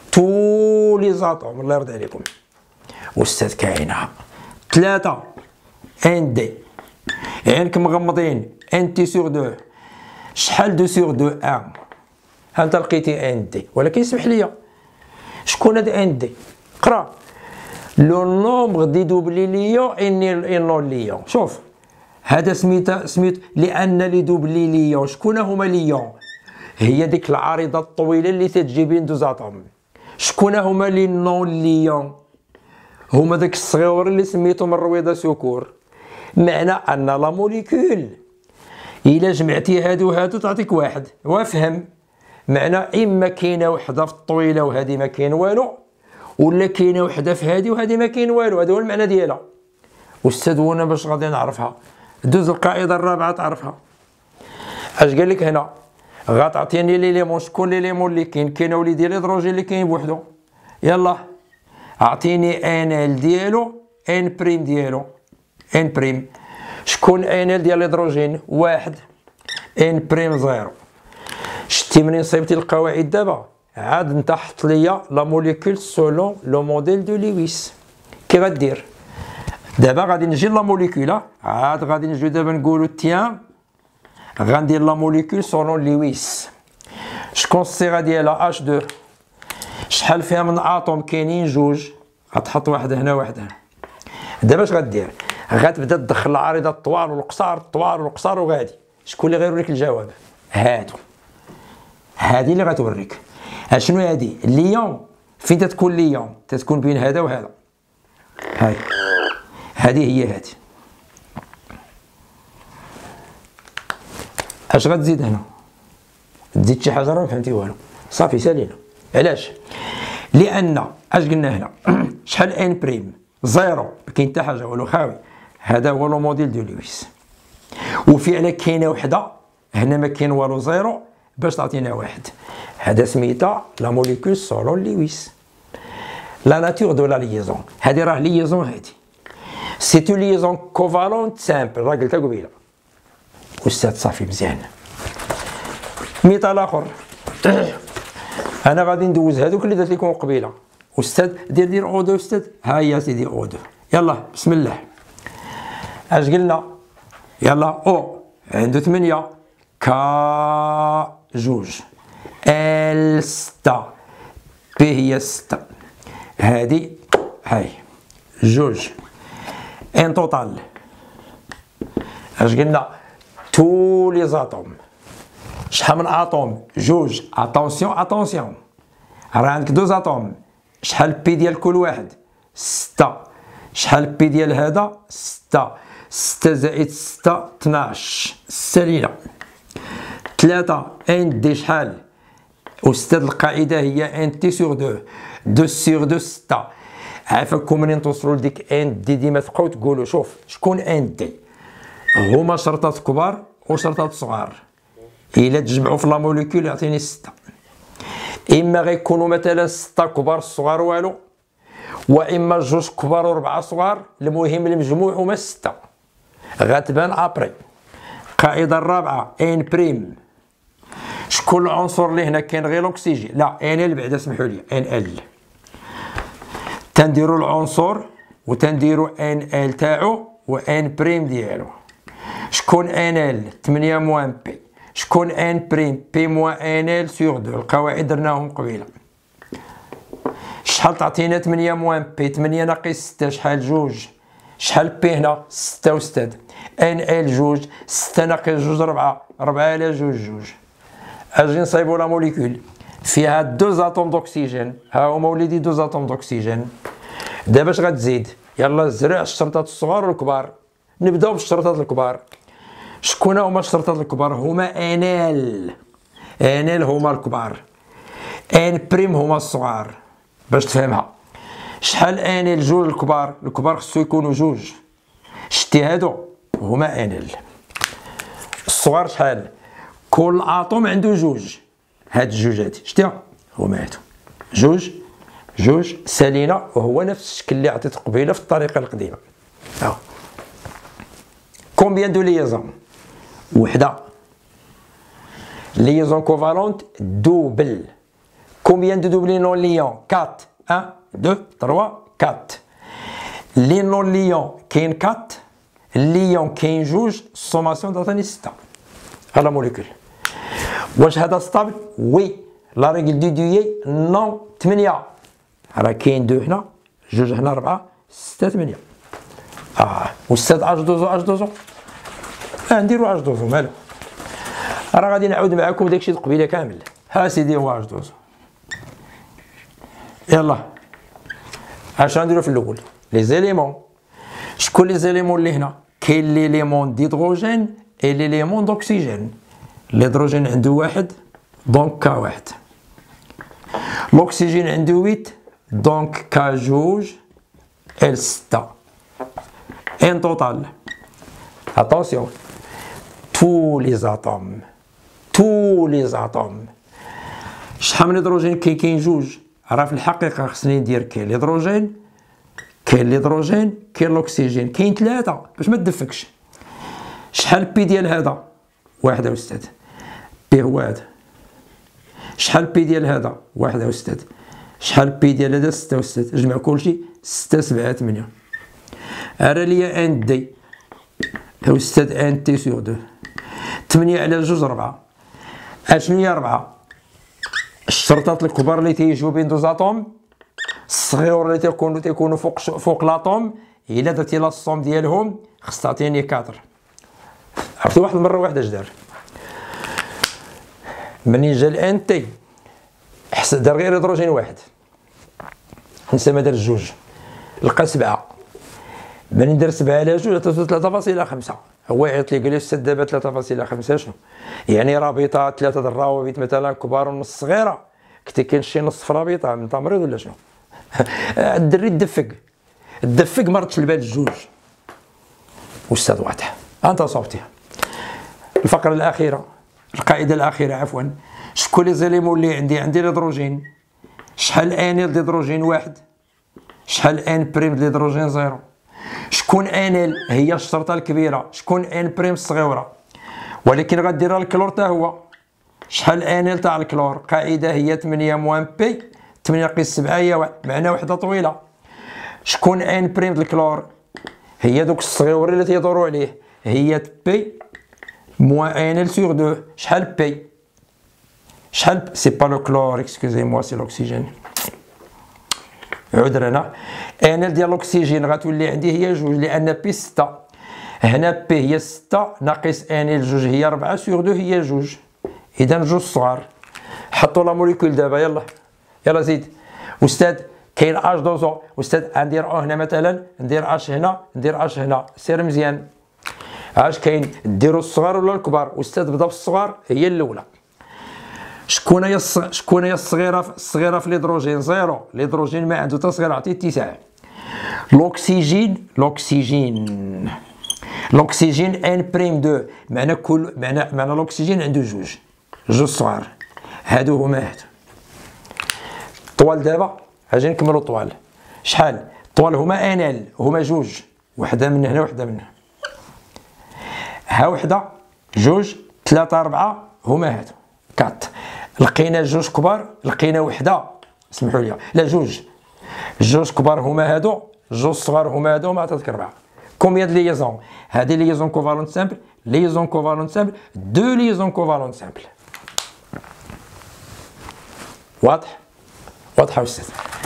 تو لي زاتوم. الله يرضي عليكم واستاذ. كاينه ثلاثة ان دي، عينك مغمضين. ان تي سور دو، شحال دو سور دو؟ ان. ها انت لقيتي ان دي، ولكن اسمح لي، شكون هذا ان دي؟ قرا لو نومبر دي دوبلي ليون ان نون ليون. شوف هذا سميتها سميت لان لي دوبلي ليون. شكون هما ليون؟ هي ديك العارضه الطويله اللي تتجي بين دو زاتوم. شكون هما لي نون ليون؟ هما داك الصغيور اللي سميتهم الرويضه سكور. معنى ان لا موليكول الا جمعتي هادو هادو تعطيك واحد. وافهم معنى اما كاينه وحده في الطويله وهذه ما كاين والو، ولا كاينه وحده في هذه وهذه ما كاين والو. هذا هو المعنى ديالها. واستاذ وانا باش غادي نعرفها؟ دوز القاعده الرابعه تعرفها. اش قال لك هنا؟ غتعطيني ليليمون. شكون ليليمون اللي كاين؟ كاين وليدي الهيدروجين اللي كاين بوحدو. يلا اعطيني ان ال ديالو، ان بريم ديالو، ان بريم. شكون ان ال ديال الهيدروجين؟ واحد. ان بريم زيرو. شتي منين صيبتي القواعد دابا؟ عاد انت حط ليا لا موليكول سولون لو موديل دو لويس. كي غدير دابا؟ غادي نجي لا موليكول، عاد غادي نجيو دابا نقولوا تيان غندير لا موليكول سولون لويس. شكون الصيغه ديالها؟ اش دو. شحال فيها من اطوم؟ كاينين جوج. غتحط واحد هنا واحد هنا. دابا اش غدير؟ غتبدا تدخل العارضه الطوال والقصار الطوال والقصار وغادي. شكون اللي غيوريك الجواب؟ هادو. هادي اللي غتوريك. اشنو هادي؟ ليون. فين تتكون ليون؟ تتكون بين هذا وهذا. هاي هادي هي هادي. اش غتزيد هنا؟ تزيد شي حاجه؟ راه ما فهمتي والو. صافي سالينا. علاش؟ لان اش قلنا هنا؟ شحال ان بريم؟ زيرو. ما كاين حتى حاجه والو، خاوي. هذا هو لو موديل دو لويس. وفعلا كاينه وحده هنا ما كاين والو، زيرو، باش تعطينا واحد. هذا سميتها لا موليكول سولون لويس. لا ناتور دو لا ليزون. هذه راه ليزون. هذه سي تو ليزون كوفالونت سامبل. راه قلتها قبيله استاذ. صافي مزيان. مثال اخر. انا غادي ندوز هذوك اللي درت لكم قبيله. استاذ دير دير او دو. استاذ ها هي سيدي او دو. يلا بسم الله. اش قلنا؟ يلا او عنده ثمانية، كا جوج، ال ستة، بي هي ستة. هادي هاي جوج. ان توتال اش قلنا؟ تو لي زاتوم. شحال من اطوم؟ جوج. اتونسيون اتونسيون، راه عندك دو زاتوم. شحال بي ديال كل واحد؟ ستة. شحال بي ديال هذا؟ ستة. ستة زائد ستة اثناش. سالينا. ثلاثة ان دي شحال؟ أستاذ القاعدة هي ان تي سور دو. دو سور دو ستة. عافاكم منين توصلوا لديك ان دي ديما تبقاو تقولوا شوف شكون ان دي؟ هما شرطات كبار وشرطات صغار. إلا تجمعوا في لا موليكول يعطيني ستة. إما غيكونوا مثلا ستة كبار صغار والو، وإما جوج كبار وربعة صغار. المهم المجموع هما ستة. غتبان ابري. القاعدة الرابعة ان بريم. شكون العنصر اللي هنا كاين غير الاكسجين؟ لا ان ال بعدا سمحوا لي ان ال. تنديروا العنصر وتنديروا ان ال تاعو وان بريم ديالو. شكون ان ال؟ ثمانية موان بي. شكون ان بريم؟ بي موان ان ال سور دو. القواعد درناهم قبيله. شحال تعطينا ثمانية موان بي؟ ثمانية ناقص ستة شحال؟ جوج. شحال بي هنا؟ ستة أستاذ. ان ال جوج. ستة ناقص جوج ربعة. ربعة على جوج جوج. اجي نصايبو لا موليكول فيها دو زاتوم دوكسيجين. ها هما وليدي دو زاتوم دوكسيجين. دابا اش غتزيد؟ يلا زرع الشرطات الصغار والكبار. نبداو بالشرطات الكبار. شكون هما الشرطات الكبار؟ هما ان ال. ان ال هما الكبار. ان بريم هما الصغار. باش تفهمها شحال ان ال؟ جوج الكبار. الكبار خصو يكونوا جوج. شتي هادو هما ان ال. الصغار شحال؟ كل اطوم عنده جوج، هاد الجوج هادي شتيها هما هادو جوج جوج سالينا، وهو نفس الشكل اللي عطيت قبيله في الطريقه القديمه. ها كومبيان دو ليزون؟ وحده. ليزون كوفالونت دوبل. كومبيان دو دوبلي نون ليون؟ أربعة. واحد اثنين ثلاثة أربعة. لي نون ليون كاين أربعة، الليون كاين جوج، السوماسيون تعطيني ستة على موليكول. واش هذا ستابل؟ وي. لا ريغل دو دويي نون. ثمانية. راه كاين دو هنا، جوج هنا، أربعة، ستة، ثمانية. اه والستة اش دوزو اش دوزو؟ اه نديرو اش دوزو مالو. راه غادي نعاود معاكم داكشي القبيله كامل. ها سيدي هو اش دوزو. يلا اش غنديرو في الاول؟ لي زيليمون. شكون لي زيليمون اللي هنا؟ كاين ليليمون ديدروجين اي ليليمون دوكسيجين. الهيدروجين عنده واحد دونك كا واحد، الاكسجين عنده ثمانية دونك كا جوج ال ستة. ان توتال اتونسيون تو لي زاتوم تو لي زاتوم. شحال من هيدروجين كاين؟ كاين جوج. راه في الحقيقه خصني ندير كاين الهيدروجين كاين الهيدروجين كاين الاكسجين، كاين ثلاثه باش ما تدفكش. شحال بي ديال هذا؟ واحد أستاذ. بي هو هذا. شحال بي ديال هذا؟ واحد أستاذ. شحال بي ديال هذا؟ ستة أستاذ. جمع كلشي ستة سبعة ثمانية. أرا ليا ان دي أستاذ ان تي سور دو. ثمانية على جوج ربعة. أشنو هي ربعة؟ الشرطات الكبار اللي تيجيو بين دوز اتوم، الصغيور اللي تيكونوا تيكونوا فوق فوق لاطوم، الا درتي لا الصوم ديالهم خص تعطيني أربعة. عرفتي واحد المره واحد اش دار؟ منين جا الان تي دار غير هيدروجين واحد، نسى ما دار جوج، لقى سبعة. منين دار سبعة على جوج عطاتو ثلاثة فاصلة خمسة. هو يعيط لي قال لي استاذ دابا ثلاثة فاصلة خمسة شنو؟ يعني رابطه ثلاثه د الروابط مثلا كبار ونص صغيره، كنت كاين شي نص في رابطه انت مريض ولا شنو؟ الدري تدفق تدفق ما ردش البال الجوج. استاذ واضح انت صوبتي. الفقره الاخيره، القاعده الاخيره عفوا. شكون لي زيليمون اللي عندي؟ عندي الهيدروجين. شحال انيل الهيدروجين؟ واحد. شحال ان بريم الهيدروجين؟ زيرو. شكون انيل هي الشرطه الكبيره، شكون ان بريم الصغيره؟ ولكن غديرها الكلور حتى هو. شحال انيل تاع الكلور؟ قاعده هي ثمانية موان بي، ثمانية قيس سبعة هي معنى وحده طويله. شكون ان بريم الكلور؟ هي دوك الصغيورين اللي تيدوروا عليه، هي بي موان انيل سور دو. شحال بي؟ شحال سي با لو كلور اكسكوزي موا سي لوكسيجين. عود هنا انيل ديال الاكسجين غتولي عندي هي جوج، لان بي ستة. هنا بي هي ستة ناقص انيل جوج هي أربعة سور دو هي جوج، اذا جوج صغار. حطوا لا موليكول دابا يلا يلا زيد. استاذ كاين اش دوزو؟ استاذ ندير او هنا مثلا، ندير اش هنا، ندير اش هنا، سير مزيان. اش كاين؟ ديروا الصغار ولا الكبار؟ استاذ بدا بالصغار هي الاولى. شكون هي الص... شكون هي الصغيره؟ الصغيره في الهيدروجين زيرو، الهيدروجين ما عنده حتى صغير، عطيه اتساع. الاكسجين الاكسجين الاكسجين ان بريم دو، معنى كل معنى معنى الاكسجين عنده جوج جوج صغار، هادو هما هادو. الطوال دابا اجي نكملوا الطوال. شحال الطوال؟ هما انال هما جوج، وحده من هنا وحده من هنا. ها وحده جوج ثلاثة أربعة هما هادو كات. لقينا جوج كبار، لقينا وحده سمحوا لي لا جوج جوج كبار هما هادو، جوج صغار هما هادو، ما عطاتك أربعة. كومبيان دو ليزون؟ هادي ليزون كوفالونت سامبل، ليزون كوفالونت سامبل، دو ليزون كوفالونت سامبل. واضح؟ واضحه استاذ؟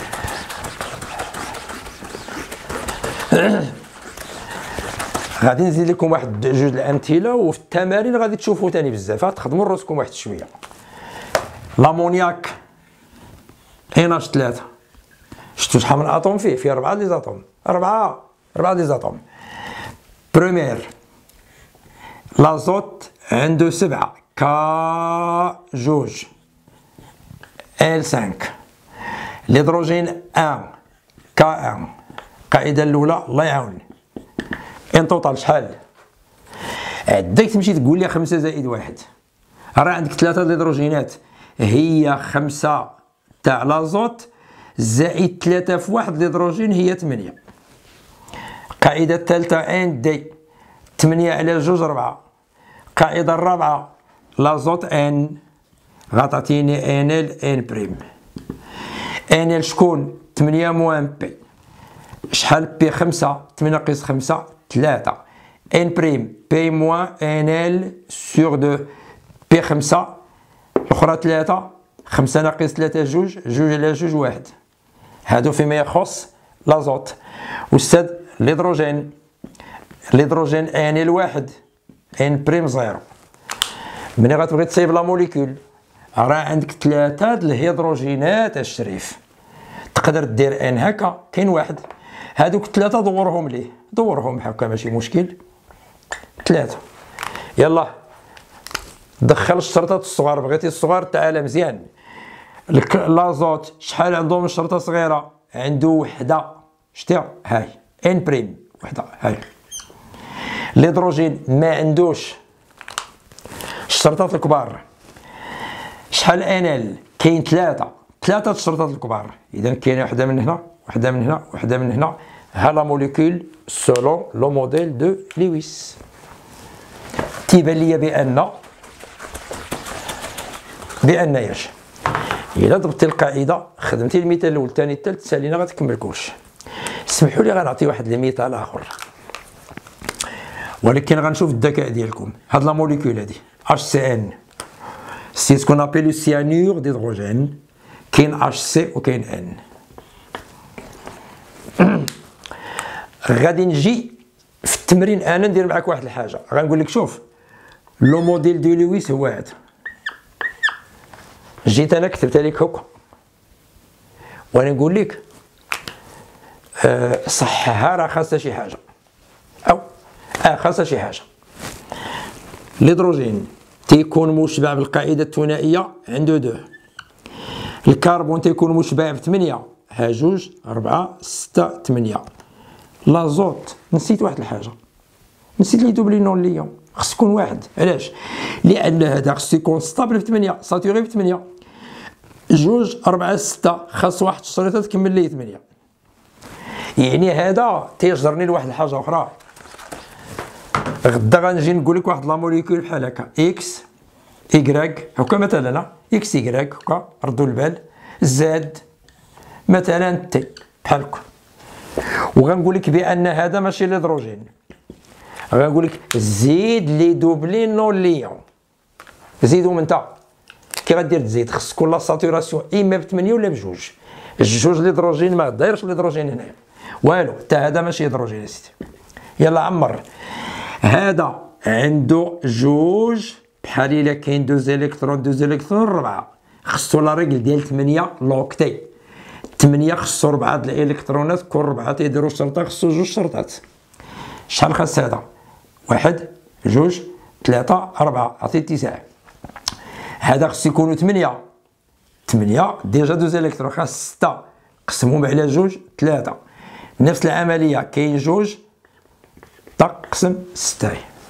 غادي نزيد لكم واحد جوج الامثله، وفي التمارين غادي تشوفوا ثاني بزاف، تخدموا راسكم واحد شويه. لامونياك ان اش ثلاثة، شفتوا شحال من اطوم فيه؟ فيه أربعة لي زاتوم، أربعة أربعة لي زاتوم. بروميير لازوت عنده سبعة، كا جوج ال خمسة. الهيدروجين واحد، كا واحد. القاعده الاولى الله يعاون. ان توتال شحال؟ عداك تمشي تقول لي خمسة زائد واحد، راه عندك ثلاثة الهيدروجينات هي خمسة تاع لازوت زائد ثلاثة في واحد الهيدروجين هي ثمانية. القاعدة الثالثة ان دي ثمانية على جوج ربعة. القاعدة الرابعة لازوت ان غتعطيني ان ال ان بريم. ان ال شكون؟ ثمانية موان بي. شحال بي؟ خمسة. ثمانية ناقص خمسة ثلاثة. ان بريم بي موان ان ال سور دو. بي خمسة الأخرى ثلاثة. خمسة ناقص ثلاثة جوج. جوج على جوج واحد. هادو فيما يخص لازوت. أستاذ الهيدروجين، الهيدروجين ان ال واحد ان بريم زيرو. ملي غتبغي تصايب لا موليكول راه عندك ثلاثة د الهيدروجينات الشريف، تقدر دير ان هكا كاين واحد، هادوك الثلاثة دورهم ليه، دورهم هكا ماشي مشكل. ثلاثة يلا دخل الشرطات الصغار، بغيتي الصغار تعال مزيان. لازوت شحال عندهم الشرطة صغيرة؟ عنده وحدة، شتيها هاي ان بريم وحدة هاي. الهيدروجين ما عندوش الشرطات الكبار، شحال ان ال؟ كاين ثلاثة، ثلاثة الشرطات الكبار، إذا كاينة وحدة من هنا وحدة من هنا وحدة من هنا. ها لا موليكول سولون لو موديل دو لويس. تيبان ليا بأن بأن ياش إلا ضربتي القاعدة خدمتي المثال الأول الثاني الثالث سالينا غتكملكوش. اسمحوا لي غنعطي واحد المثال آخر، ولكن غنشوف الذكاء ديالكم. هاد لا موليكول هادي اش سي ان سي سكون ابيل لو سيانور ديدروجين، كاين اش سي وكاين ان. غادي نجي في التمرين انا ندير معاك واحد الحاجه، غنقول لك شوف لو موديل دو لويس هو هذا. جيت انا كتبت لك هكا وانا نقول لك أه صحها راه خاصها شي حاجه، او اه خاصها شي حاجه. الهيدروجين تيكون مشبع بالقاعده الثنائيه عنده دو. الكربون تيكون مشبع بثمانية، ها جوج أربعة ستة ثمانية. لازوت نسيت واحد الحاجه، نسيت لي دوبلي نون ليون، خص يكون واحد. علاش؟ لان هذا خصو يكون ستابل في ثمانية، ساتوري في ثمانية. جوج أربعة ستة خاص واحد الشريطه تكمل ليه ثمانية. يعني هذا تيجرني لواحد الحاجه اخرى. غدا غنجي نقول لك واحد لا موليكول بحال هكا اكس ايكغيك هكا مثلا، اكس ايكغيك هكا ردوا البال، زاد مثلا تي بحال هكا، وغنقول لك بان هذا ماشي الهيدروجين. غنقول لك زيد لي دوبلي نون ليون، زيدهم انت. كي غدير تزيد خص تكون لا ساتوراسيون اما بثمانية ولا بجوج. الجوج الهيدروجين ما دايرش الهيدروجين هنايا والو، حتى هذا ماشي هيدروجين يا سيدي. يلا عمر هذا عنده جوج بحال الا كاين دوز الكترون دوز الكترون ربعة، خصو لا ريغل ديال ثمانية لوكتي. ثمانية خصو ربعة د الالكترونات، كل ربعة تيديرو شرطة خصو جوج شرطات. شحال خاص هذا؟ واحد جوج ثلاثة أربعة، عطيت تسعة. هذا خصو يكونوا ثمانية، ثمانية ديجا دوز الكترون، خاص ستة، قسمهم على جوج ثلاثة. نفس العملية كاين جوج طق قسم ستة.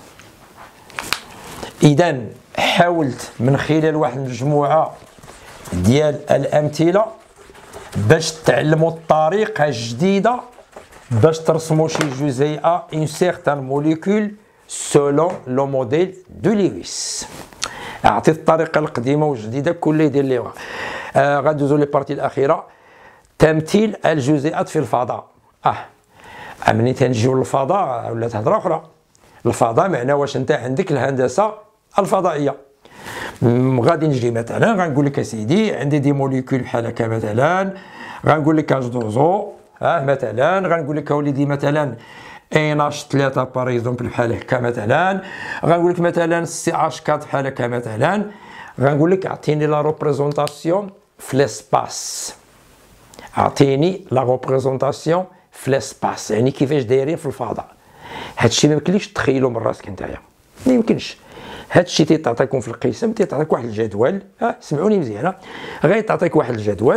إذا حاولت من خلال واحد المجموعة ديال الأمثلة باش تعلموا الطريقة الجديدة باش ترسموا شي جزيئة اون سيغتان موليكول سولون لو موديل دو لويس. عطيت الطريقة القديمة والجديدة كل يدير ليها. آه غندوزو لي بارتي الأخيرة. تمثيل الجزيئات في الفضاء. اه ملي تنجيو للفضاء ولات هضرة أخرى. الفضاء معناه واش أنت عندك الهندسة الفضائية. غادي نجي مثلا غنقول لك اسيدي عندي دي موليكول بحال هكا مثلا، غنقول لك اش دوزو اه مثلا، غنقول لك اوليدي مثلا ان اش ثلاثة باغ اكزومبل بحال هكا مثلا، غنقول لك مثلا سي اش أربعة بحال هكا مثلا، غنقول لك اعطيني لا ريبريزونطاسيون في ليسباس، اعطيني لا ريبريزونطاسيون في ليسباس، يعني كيفاش دايرين في الفضاء. هادشي ما يمكنليش تخيلو من راسك نتايا، ما يمكنش. هادشي تيتعطيكم في القسم، تيتعطيك واحد الجدول، ها سمعوني مزيان، غيتعطيك واحد الجدول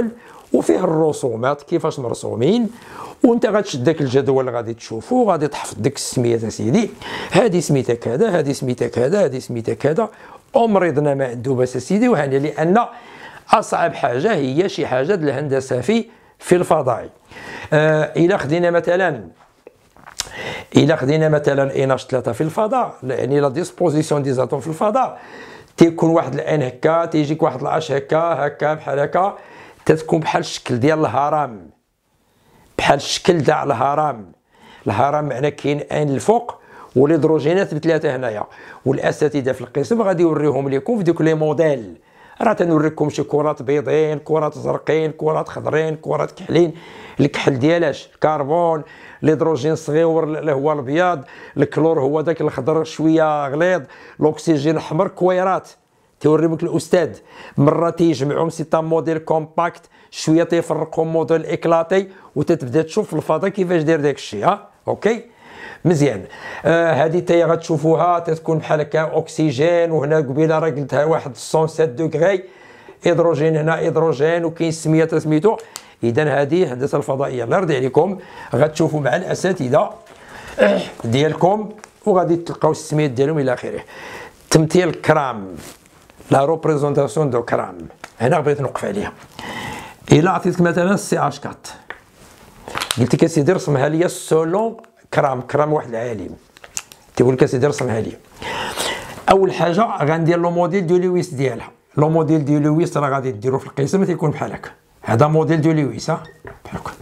وفيه الرسومات كيفاش مرسومين، وانت غتشد داك الجدول غادي تشوفو، غادي تحفظ ديك السميات اسيدي، هادي سميتها كذا، هادي سميتها كذا، هادي سميتها كذا. ومريضنا ما عنده باس اسيدي، وهنا لان اصعب حاجه هي شي حاجه د الهندسه في في الفضاء. آه الى خدينا مثلا الى خدينا مثلا ان اش ثلاثة في الفضاء، يعني لا ديسبوزيسيون دي زاتوم في الفضاء، تيكون واحد الان هكا، تيجيك واحد الاش هكا هكا بحال هكا، تتكون بحال الشكل ديال الهرم، بحال الشكل تاع الهرم. الهرم معناه كاين ان الفوق والهيدروجينات بثلاثه هنايا، والاساتذه في القسم غادي يوريهم لكم في دوك لي موديل. راه تنوريكم شي كرات بيضين، كرات زرقين، كرات خضرين، كرات كحلين. الكحل ديالاش الكربون، الهيدروجين الصغيور اللي هو الابيض، الكلور هو داك الخضر شويه غليظ، الاكسجين الاحمر كويرات. توري لك الاستاذ مره تيجمعهم سي طا موديل كومباكت، شويه تيفرقهم موديل اكلاتي، وتتبدا تشوف في الفضاء كيفاش داير داك الشيء. ها اوكي مزيان. آه هذه تاهي غتشوفوها تتكون بحال هكا اكسجين، وهنا قبيله راه قلتها واحد مية وسبعة دوغري، هيدروجين هنا هيدروجين، وكاين سميات سميتو. اذا هذه الهندسه الفضائيه الله يرضي عليكم غتشوفوا مع الاساتذه ديالكم، وغادي تلقاو السميات ديالهم الى اخره. تمثيل كرام، لا روبريزونطاسيون دو كرام، هنا بغيت نوقف عليها. الا عطيتك مثلا سي اش أربعة، قلت لك اسيدي رسمها لي سولون كرام، كرام واحد العالم، تيقول لك اسيدي رسمها لي. اول حاجه غندير لو موديل دو لويس ديالها. لو موديل دو لويس راه غادي ديرو في القسم تيكون بحال هكا، هذا موديل دو لويس. ها بحال هكا،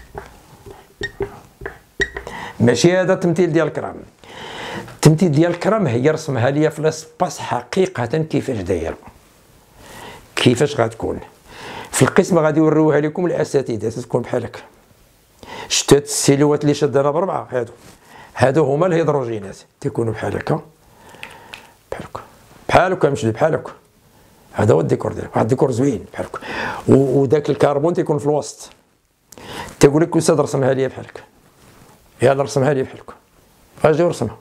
ماشي هذا التمثيل ديال الكرام. التمثيل ديال الكرام هي رسمها لي في لاسباس حقيقه كيفاش دايره، كيفاش غتكون في القسم. غادي يوريوها لكم الاساتذه تكون بحال هكا. شتات السيلوات اللي شادة بربعه، هادو هادو هما الهيدروجينات، تيكونوا بحال هكا بحال هكا بحال هكا مشدود بحال هكا. هذا هو الديكور ديالو، واحد الديكور زوين بحال هكا. وداك الكربون تيكون في الوسط. تيقول لك استاذ رسمها لي بحال هكا، يلا رسمها لي بحال هكا، اجي ورسمها،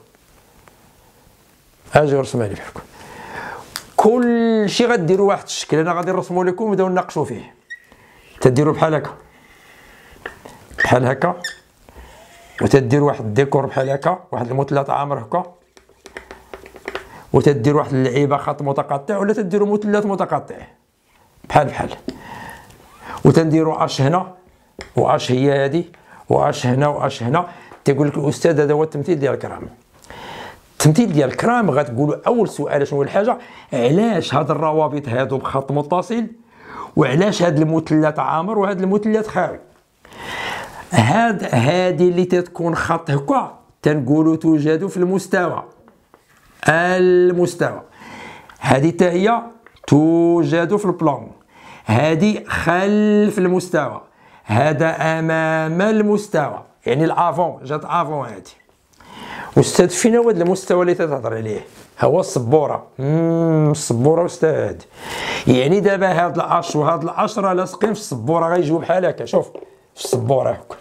اجي ورسمها لي بحال هكا. كلشي غديروا واحد الشكل، انا غادي نرسمو لكم ونبداو نناقشوا فيه. تديروا بحال هكا بحال هكا، وتدير واحد الديكور بحال هكا، واحد المثلث عامر هكا، وتدير واحد اللعيبه خط متقطع، ولا تديروا مثلث متقطع بحال بحال، وتنديروا اش هنا واش هي هذه، واش هنا واش هنا. تيقول لك الاستاذ هذا هو التمثيل ديال الكرام. التمثيل ديال الكرام غتقولوا اول سؤال شنو هو الحاجه، علاش هاد الروابط هادو بخط متصل، وعلاش هاد المثلث عامر وهاد المثلث خاوي. هاد هادي اللي تتكون خط هكا تنقولوا توجد في المستوى، المستوى. هذه حتى هي توجد في البلان، هذه خلف المستوى، هذا امام المستوى، يعني الافون جات افون. هذه استاذ فينا هو هذا المستوى اللي تتهضر عليه، هو السبوره. امم السبوره استاذ، يعني دابا هاد الاش وهاد الاش راه لاصقين في السبوره، غيجيو بحال هكا. شوف في السبوره هكا،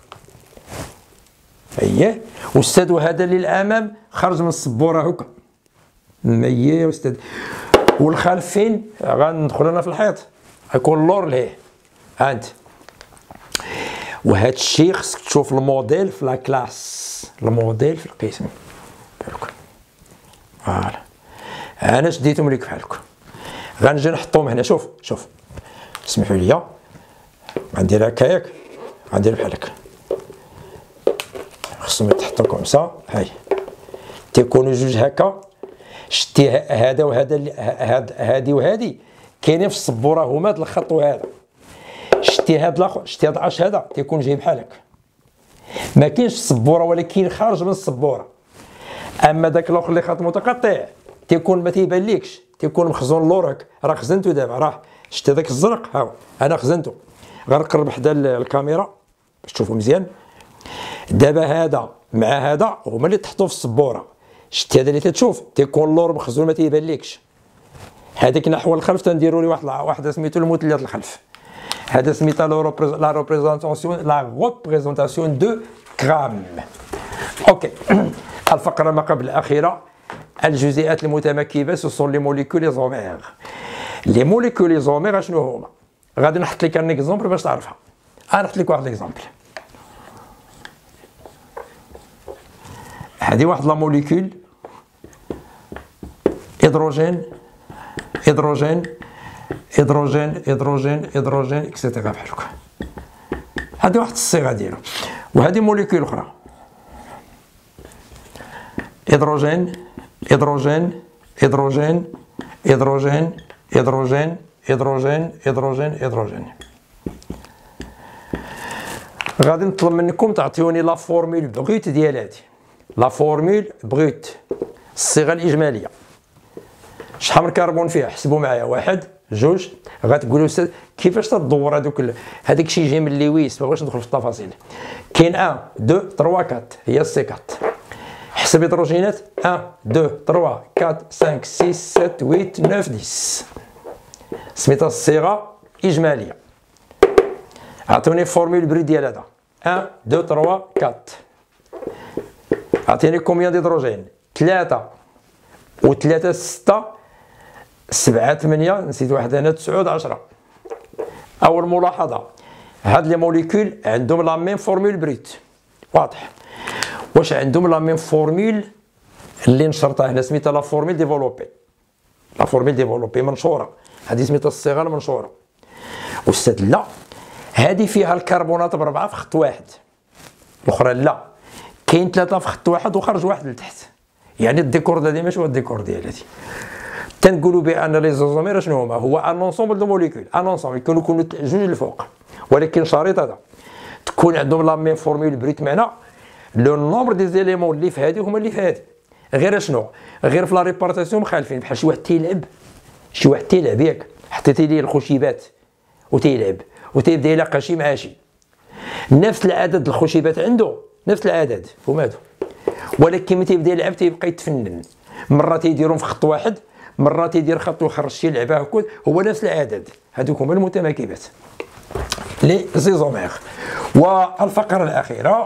اييه استاذ. وهذا اللي الامام خرج من السبوره هكا، اييه استاذ. والخلف فين؟ غندخل انا في الحيط، غيكون اللور لهيه. ها انت. وهذا الشيء خصك تشوف الموديل في لا كلاس، الموديل في القسم بحال هكا. فوالا انا شديتهم لك بحال هكا، غنجي نحطهم هنا. شوف شوف اسمحوا لي، غندير هكا ياك، غندير بحال هكا، خصهم يتحطوا كومسا. هاي تيكونوا جوج هكا. شتي هذا وهذا، هاد هادي وهادي كاينين في السبوره، هما هاد الخط وهذا. شتي هاد الاخر، شتي هاد الاش هذا تيكون جاي بحال هكا، ما كاينش في السبوره ولكن خارج من السبوره. اما داك الاخر اللي خط متقطع تيكون ما تيبانليكش، تيكون مخزون اللور هكا. راه خزنته دابا، راه شتي داك الزرق، ها انا خزنته. غنقرب حدا الكاميرا باش تشوفوا مزيان. دابا هذا مع هذا هما اللي تحطوا في السبوره. شتي هذا اللي تتشوف تيكون اللور مخزون ما تيبانليكش. هذيك نحو الخلف تنديروا لي واحد واحد سميتو المثلث الخلف. هذا سميتها لا ريبريزونطاسيون، لا ريبريزونطاسيون دو كرام. اوكي. الفقره ما قبل الاخيره، الجزيئات المتمكبه سو سون لي موليكول ايزومير. لي موليكول ايزومير شنو هما؟ غادي نحط لك ان اكزومبل باش تعرفها. انا نحط لك واحد ليكزومبل. هذه واحد لا موليكول هيدروجين هيدروجين هيدروجين هيدروجين هيدروجين اكسيتيرا بحال هكا. هذه واحد الصيغه ديالو. وهذه موليكول اخرى هيدروجين هيدروجين هيدروجين هيدروجين هيدروجين هيدروجين هيدروجين هيدروجين. غادي نطلب منكم تعطيوني لا فورمول بغوت ديال هذه، لا فورمول بغوت، الصيغه الاجماليه. شحال من كربون فيها؟ حسبوا معايا، واحد جوج. غتقولوا استاذ كيفاش تدور هذوك هذاك الشيء جاي من لويس، ما بغيتش ندخل في التفاصيل. كاين واحد اثنين ثلاثة أربعة هي سي أربعة. حسب هيدروجينات واحد اثنين ثلاثة أربعة خمسة ستة سبعة ثمانية تسعة عشرة. سميتها الصيغه اجماليه. عطوني فورمول بريد ديال هذا واحد اثنين ثلاثة أربعة. عطيني كوميان ديدروجين؟ ثلاثة و3 ستة سبعة ثمانية، نسيت واحد هنا، تسعة عشرة. أول ملاحظة، هاد لي موليكول عندهم لا ميم فورمول بريت، واضح. واش عندهم لا ميم فورمول اللي نشرتها هنا سميتها لا فورمول ديفلوبي، لا فورمول ديفلوبي منشورة، هذه سميتها الصيغة المنشورة. أستاذ لا، هذه فيها الكربونات بربعة في خط واحد، الأخرى لا، كاين ثلاثة في خط واحد وخرج واحد لتحت. يعني الديكور ديالي ماشي هو الديكور ديال هذه. تنقولوا بان لي زوزومير شنو هما؟ هو ان انصومبل دو موليكول، ان انصومبل يكونوا يكونوا جوج الفوق، ولكن شريط هذا تكون عندهم لا ميم فورمول بريت، معنا لو نومبر دي زيليمون اللي في هذه هما اللي في هذه، غير شنو؟ غير في لا ريبارتاسيون مخالفين، بحال شي واحد تيلعب، شي واحد تيلعب ياك، حطيتي ليه الخشيبات وتيلعب وتيبدا يلاقى شي مع شي، نفس العدد الخشيبات عنده نفس العدد هما هادو، ولكن ملي تيبدا يلعب تيبقى يتفنن، مرة تيديرهم في خط واحد، مرة تيدير خط ويخرج شي لعبة هكا، هو نفس العدد. هذوك هما المتماكبات لي زيزومير. والفقرة الأخيرة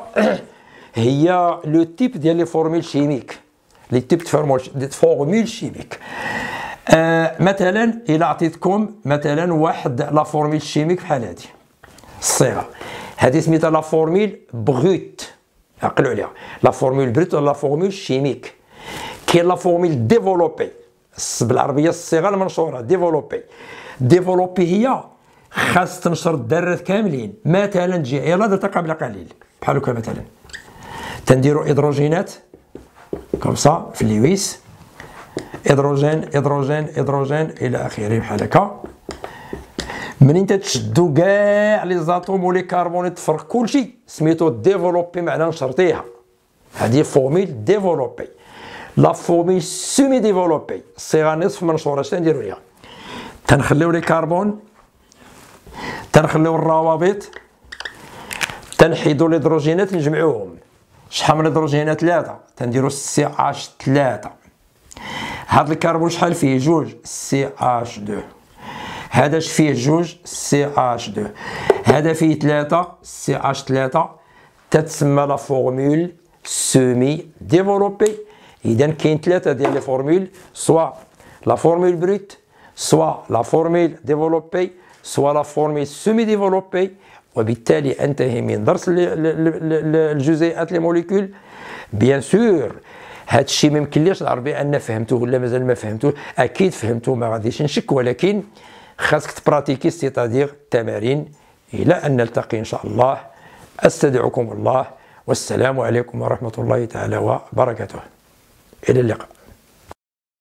هي لو تيب ديال لي فورمول شيميك، لي تيب دو فورمول شيميك. آه مثلا إلا عطيتكم مثلا واحد لا فورمول شيميك بحال هذه الصيغة، هذه سميتها لا فورمول بغوت، عقلوا عليها، لا فورمول بروت ولا لا فورمول شيميك. كاين لا فورمول ديفلوبي بالعربيه الصيغه المنشوره، ديفلوبي. ديفلوبي هي خاص تنشر الذرات كاملين، مثلا تجي يلاه درتها قبل قليل بحال هكا، مثلا تنديروا هيدروجينات كومسا في لويس، هيدروجين هيدروجين هيدروجين الى اخره بحال هكا. منين تتشدوا كاع لي زاتوم ولي كربون تفرق كلشي، سميتو ديفلوبي، معناها نشرتيها. هذه فورمول ديفلوبي. لا فورمول سيمي ديفلوبي، الصيغه نصف منشوره، اش تنديروا ليها؟ تنخليو لي كربون، تنخليو الروابط، تنحيدوا الهيدروجينات نجمعوهم. شحال من الهيدروجينات؟ ثلاثه، تنديروا سي اش ثلاثة. هذا الكربون شحال فيه؟ جوج، سي اش اثنين. هذا اش فيه؟ جوج، سي اش اثنين. هذا فيه ثلاثة، سي اش ثلاثة. تتسمى لا فورمول سيمي ديفلوبي. إذا كاين ثلاثة ديال لي فورمول، سوا لا فورمول بروت، سوا لا فورمول ديفلوبي، سوا لا فورمول سيمي ديفلوبي. وبالتالي انتهي من درس الجزيئات لي موليكول. بيان سور هذا الشيء ما يمكنليش نعرف بان فهمتوه ولا مازال ما فهمتوه، اكيد فهمتوه ما غاديش نشك، ولكن خاصك تبراتيكي، سيتادير التمارين. الى ان نلتقي ان شاء الله، استودعكم الله، والسلام عليكم ورحمه الله تعالى وبركاته. إلى اللقاء.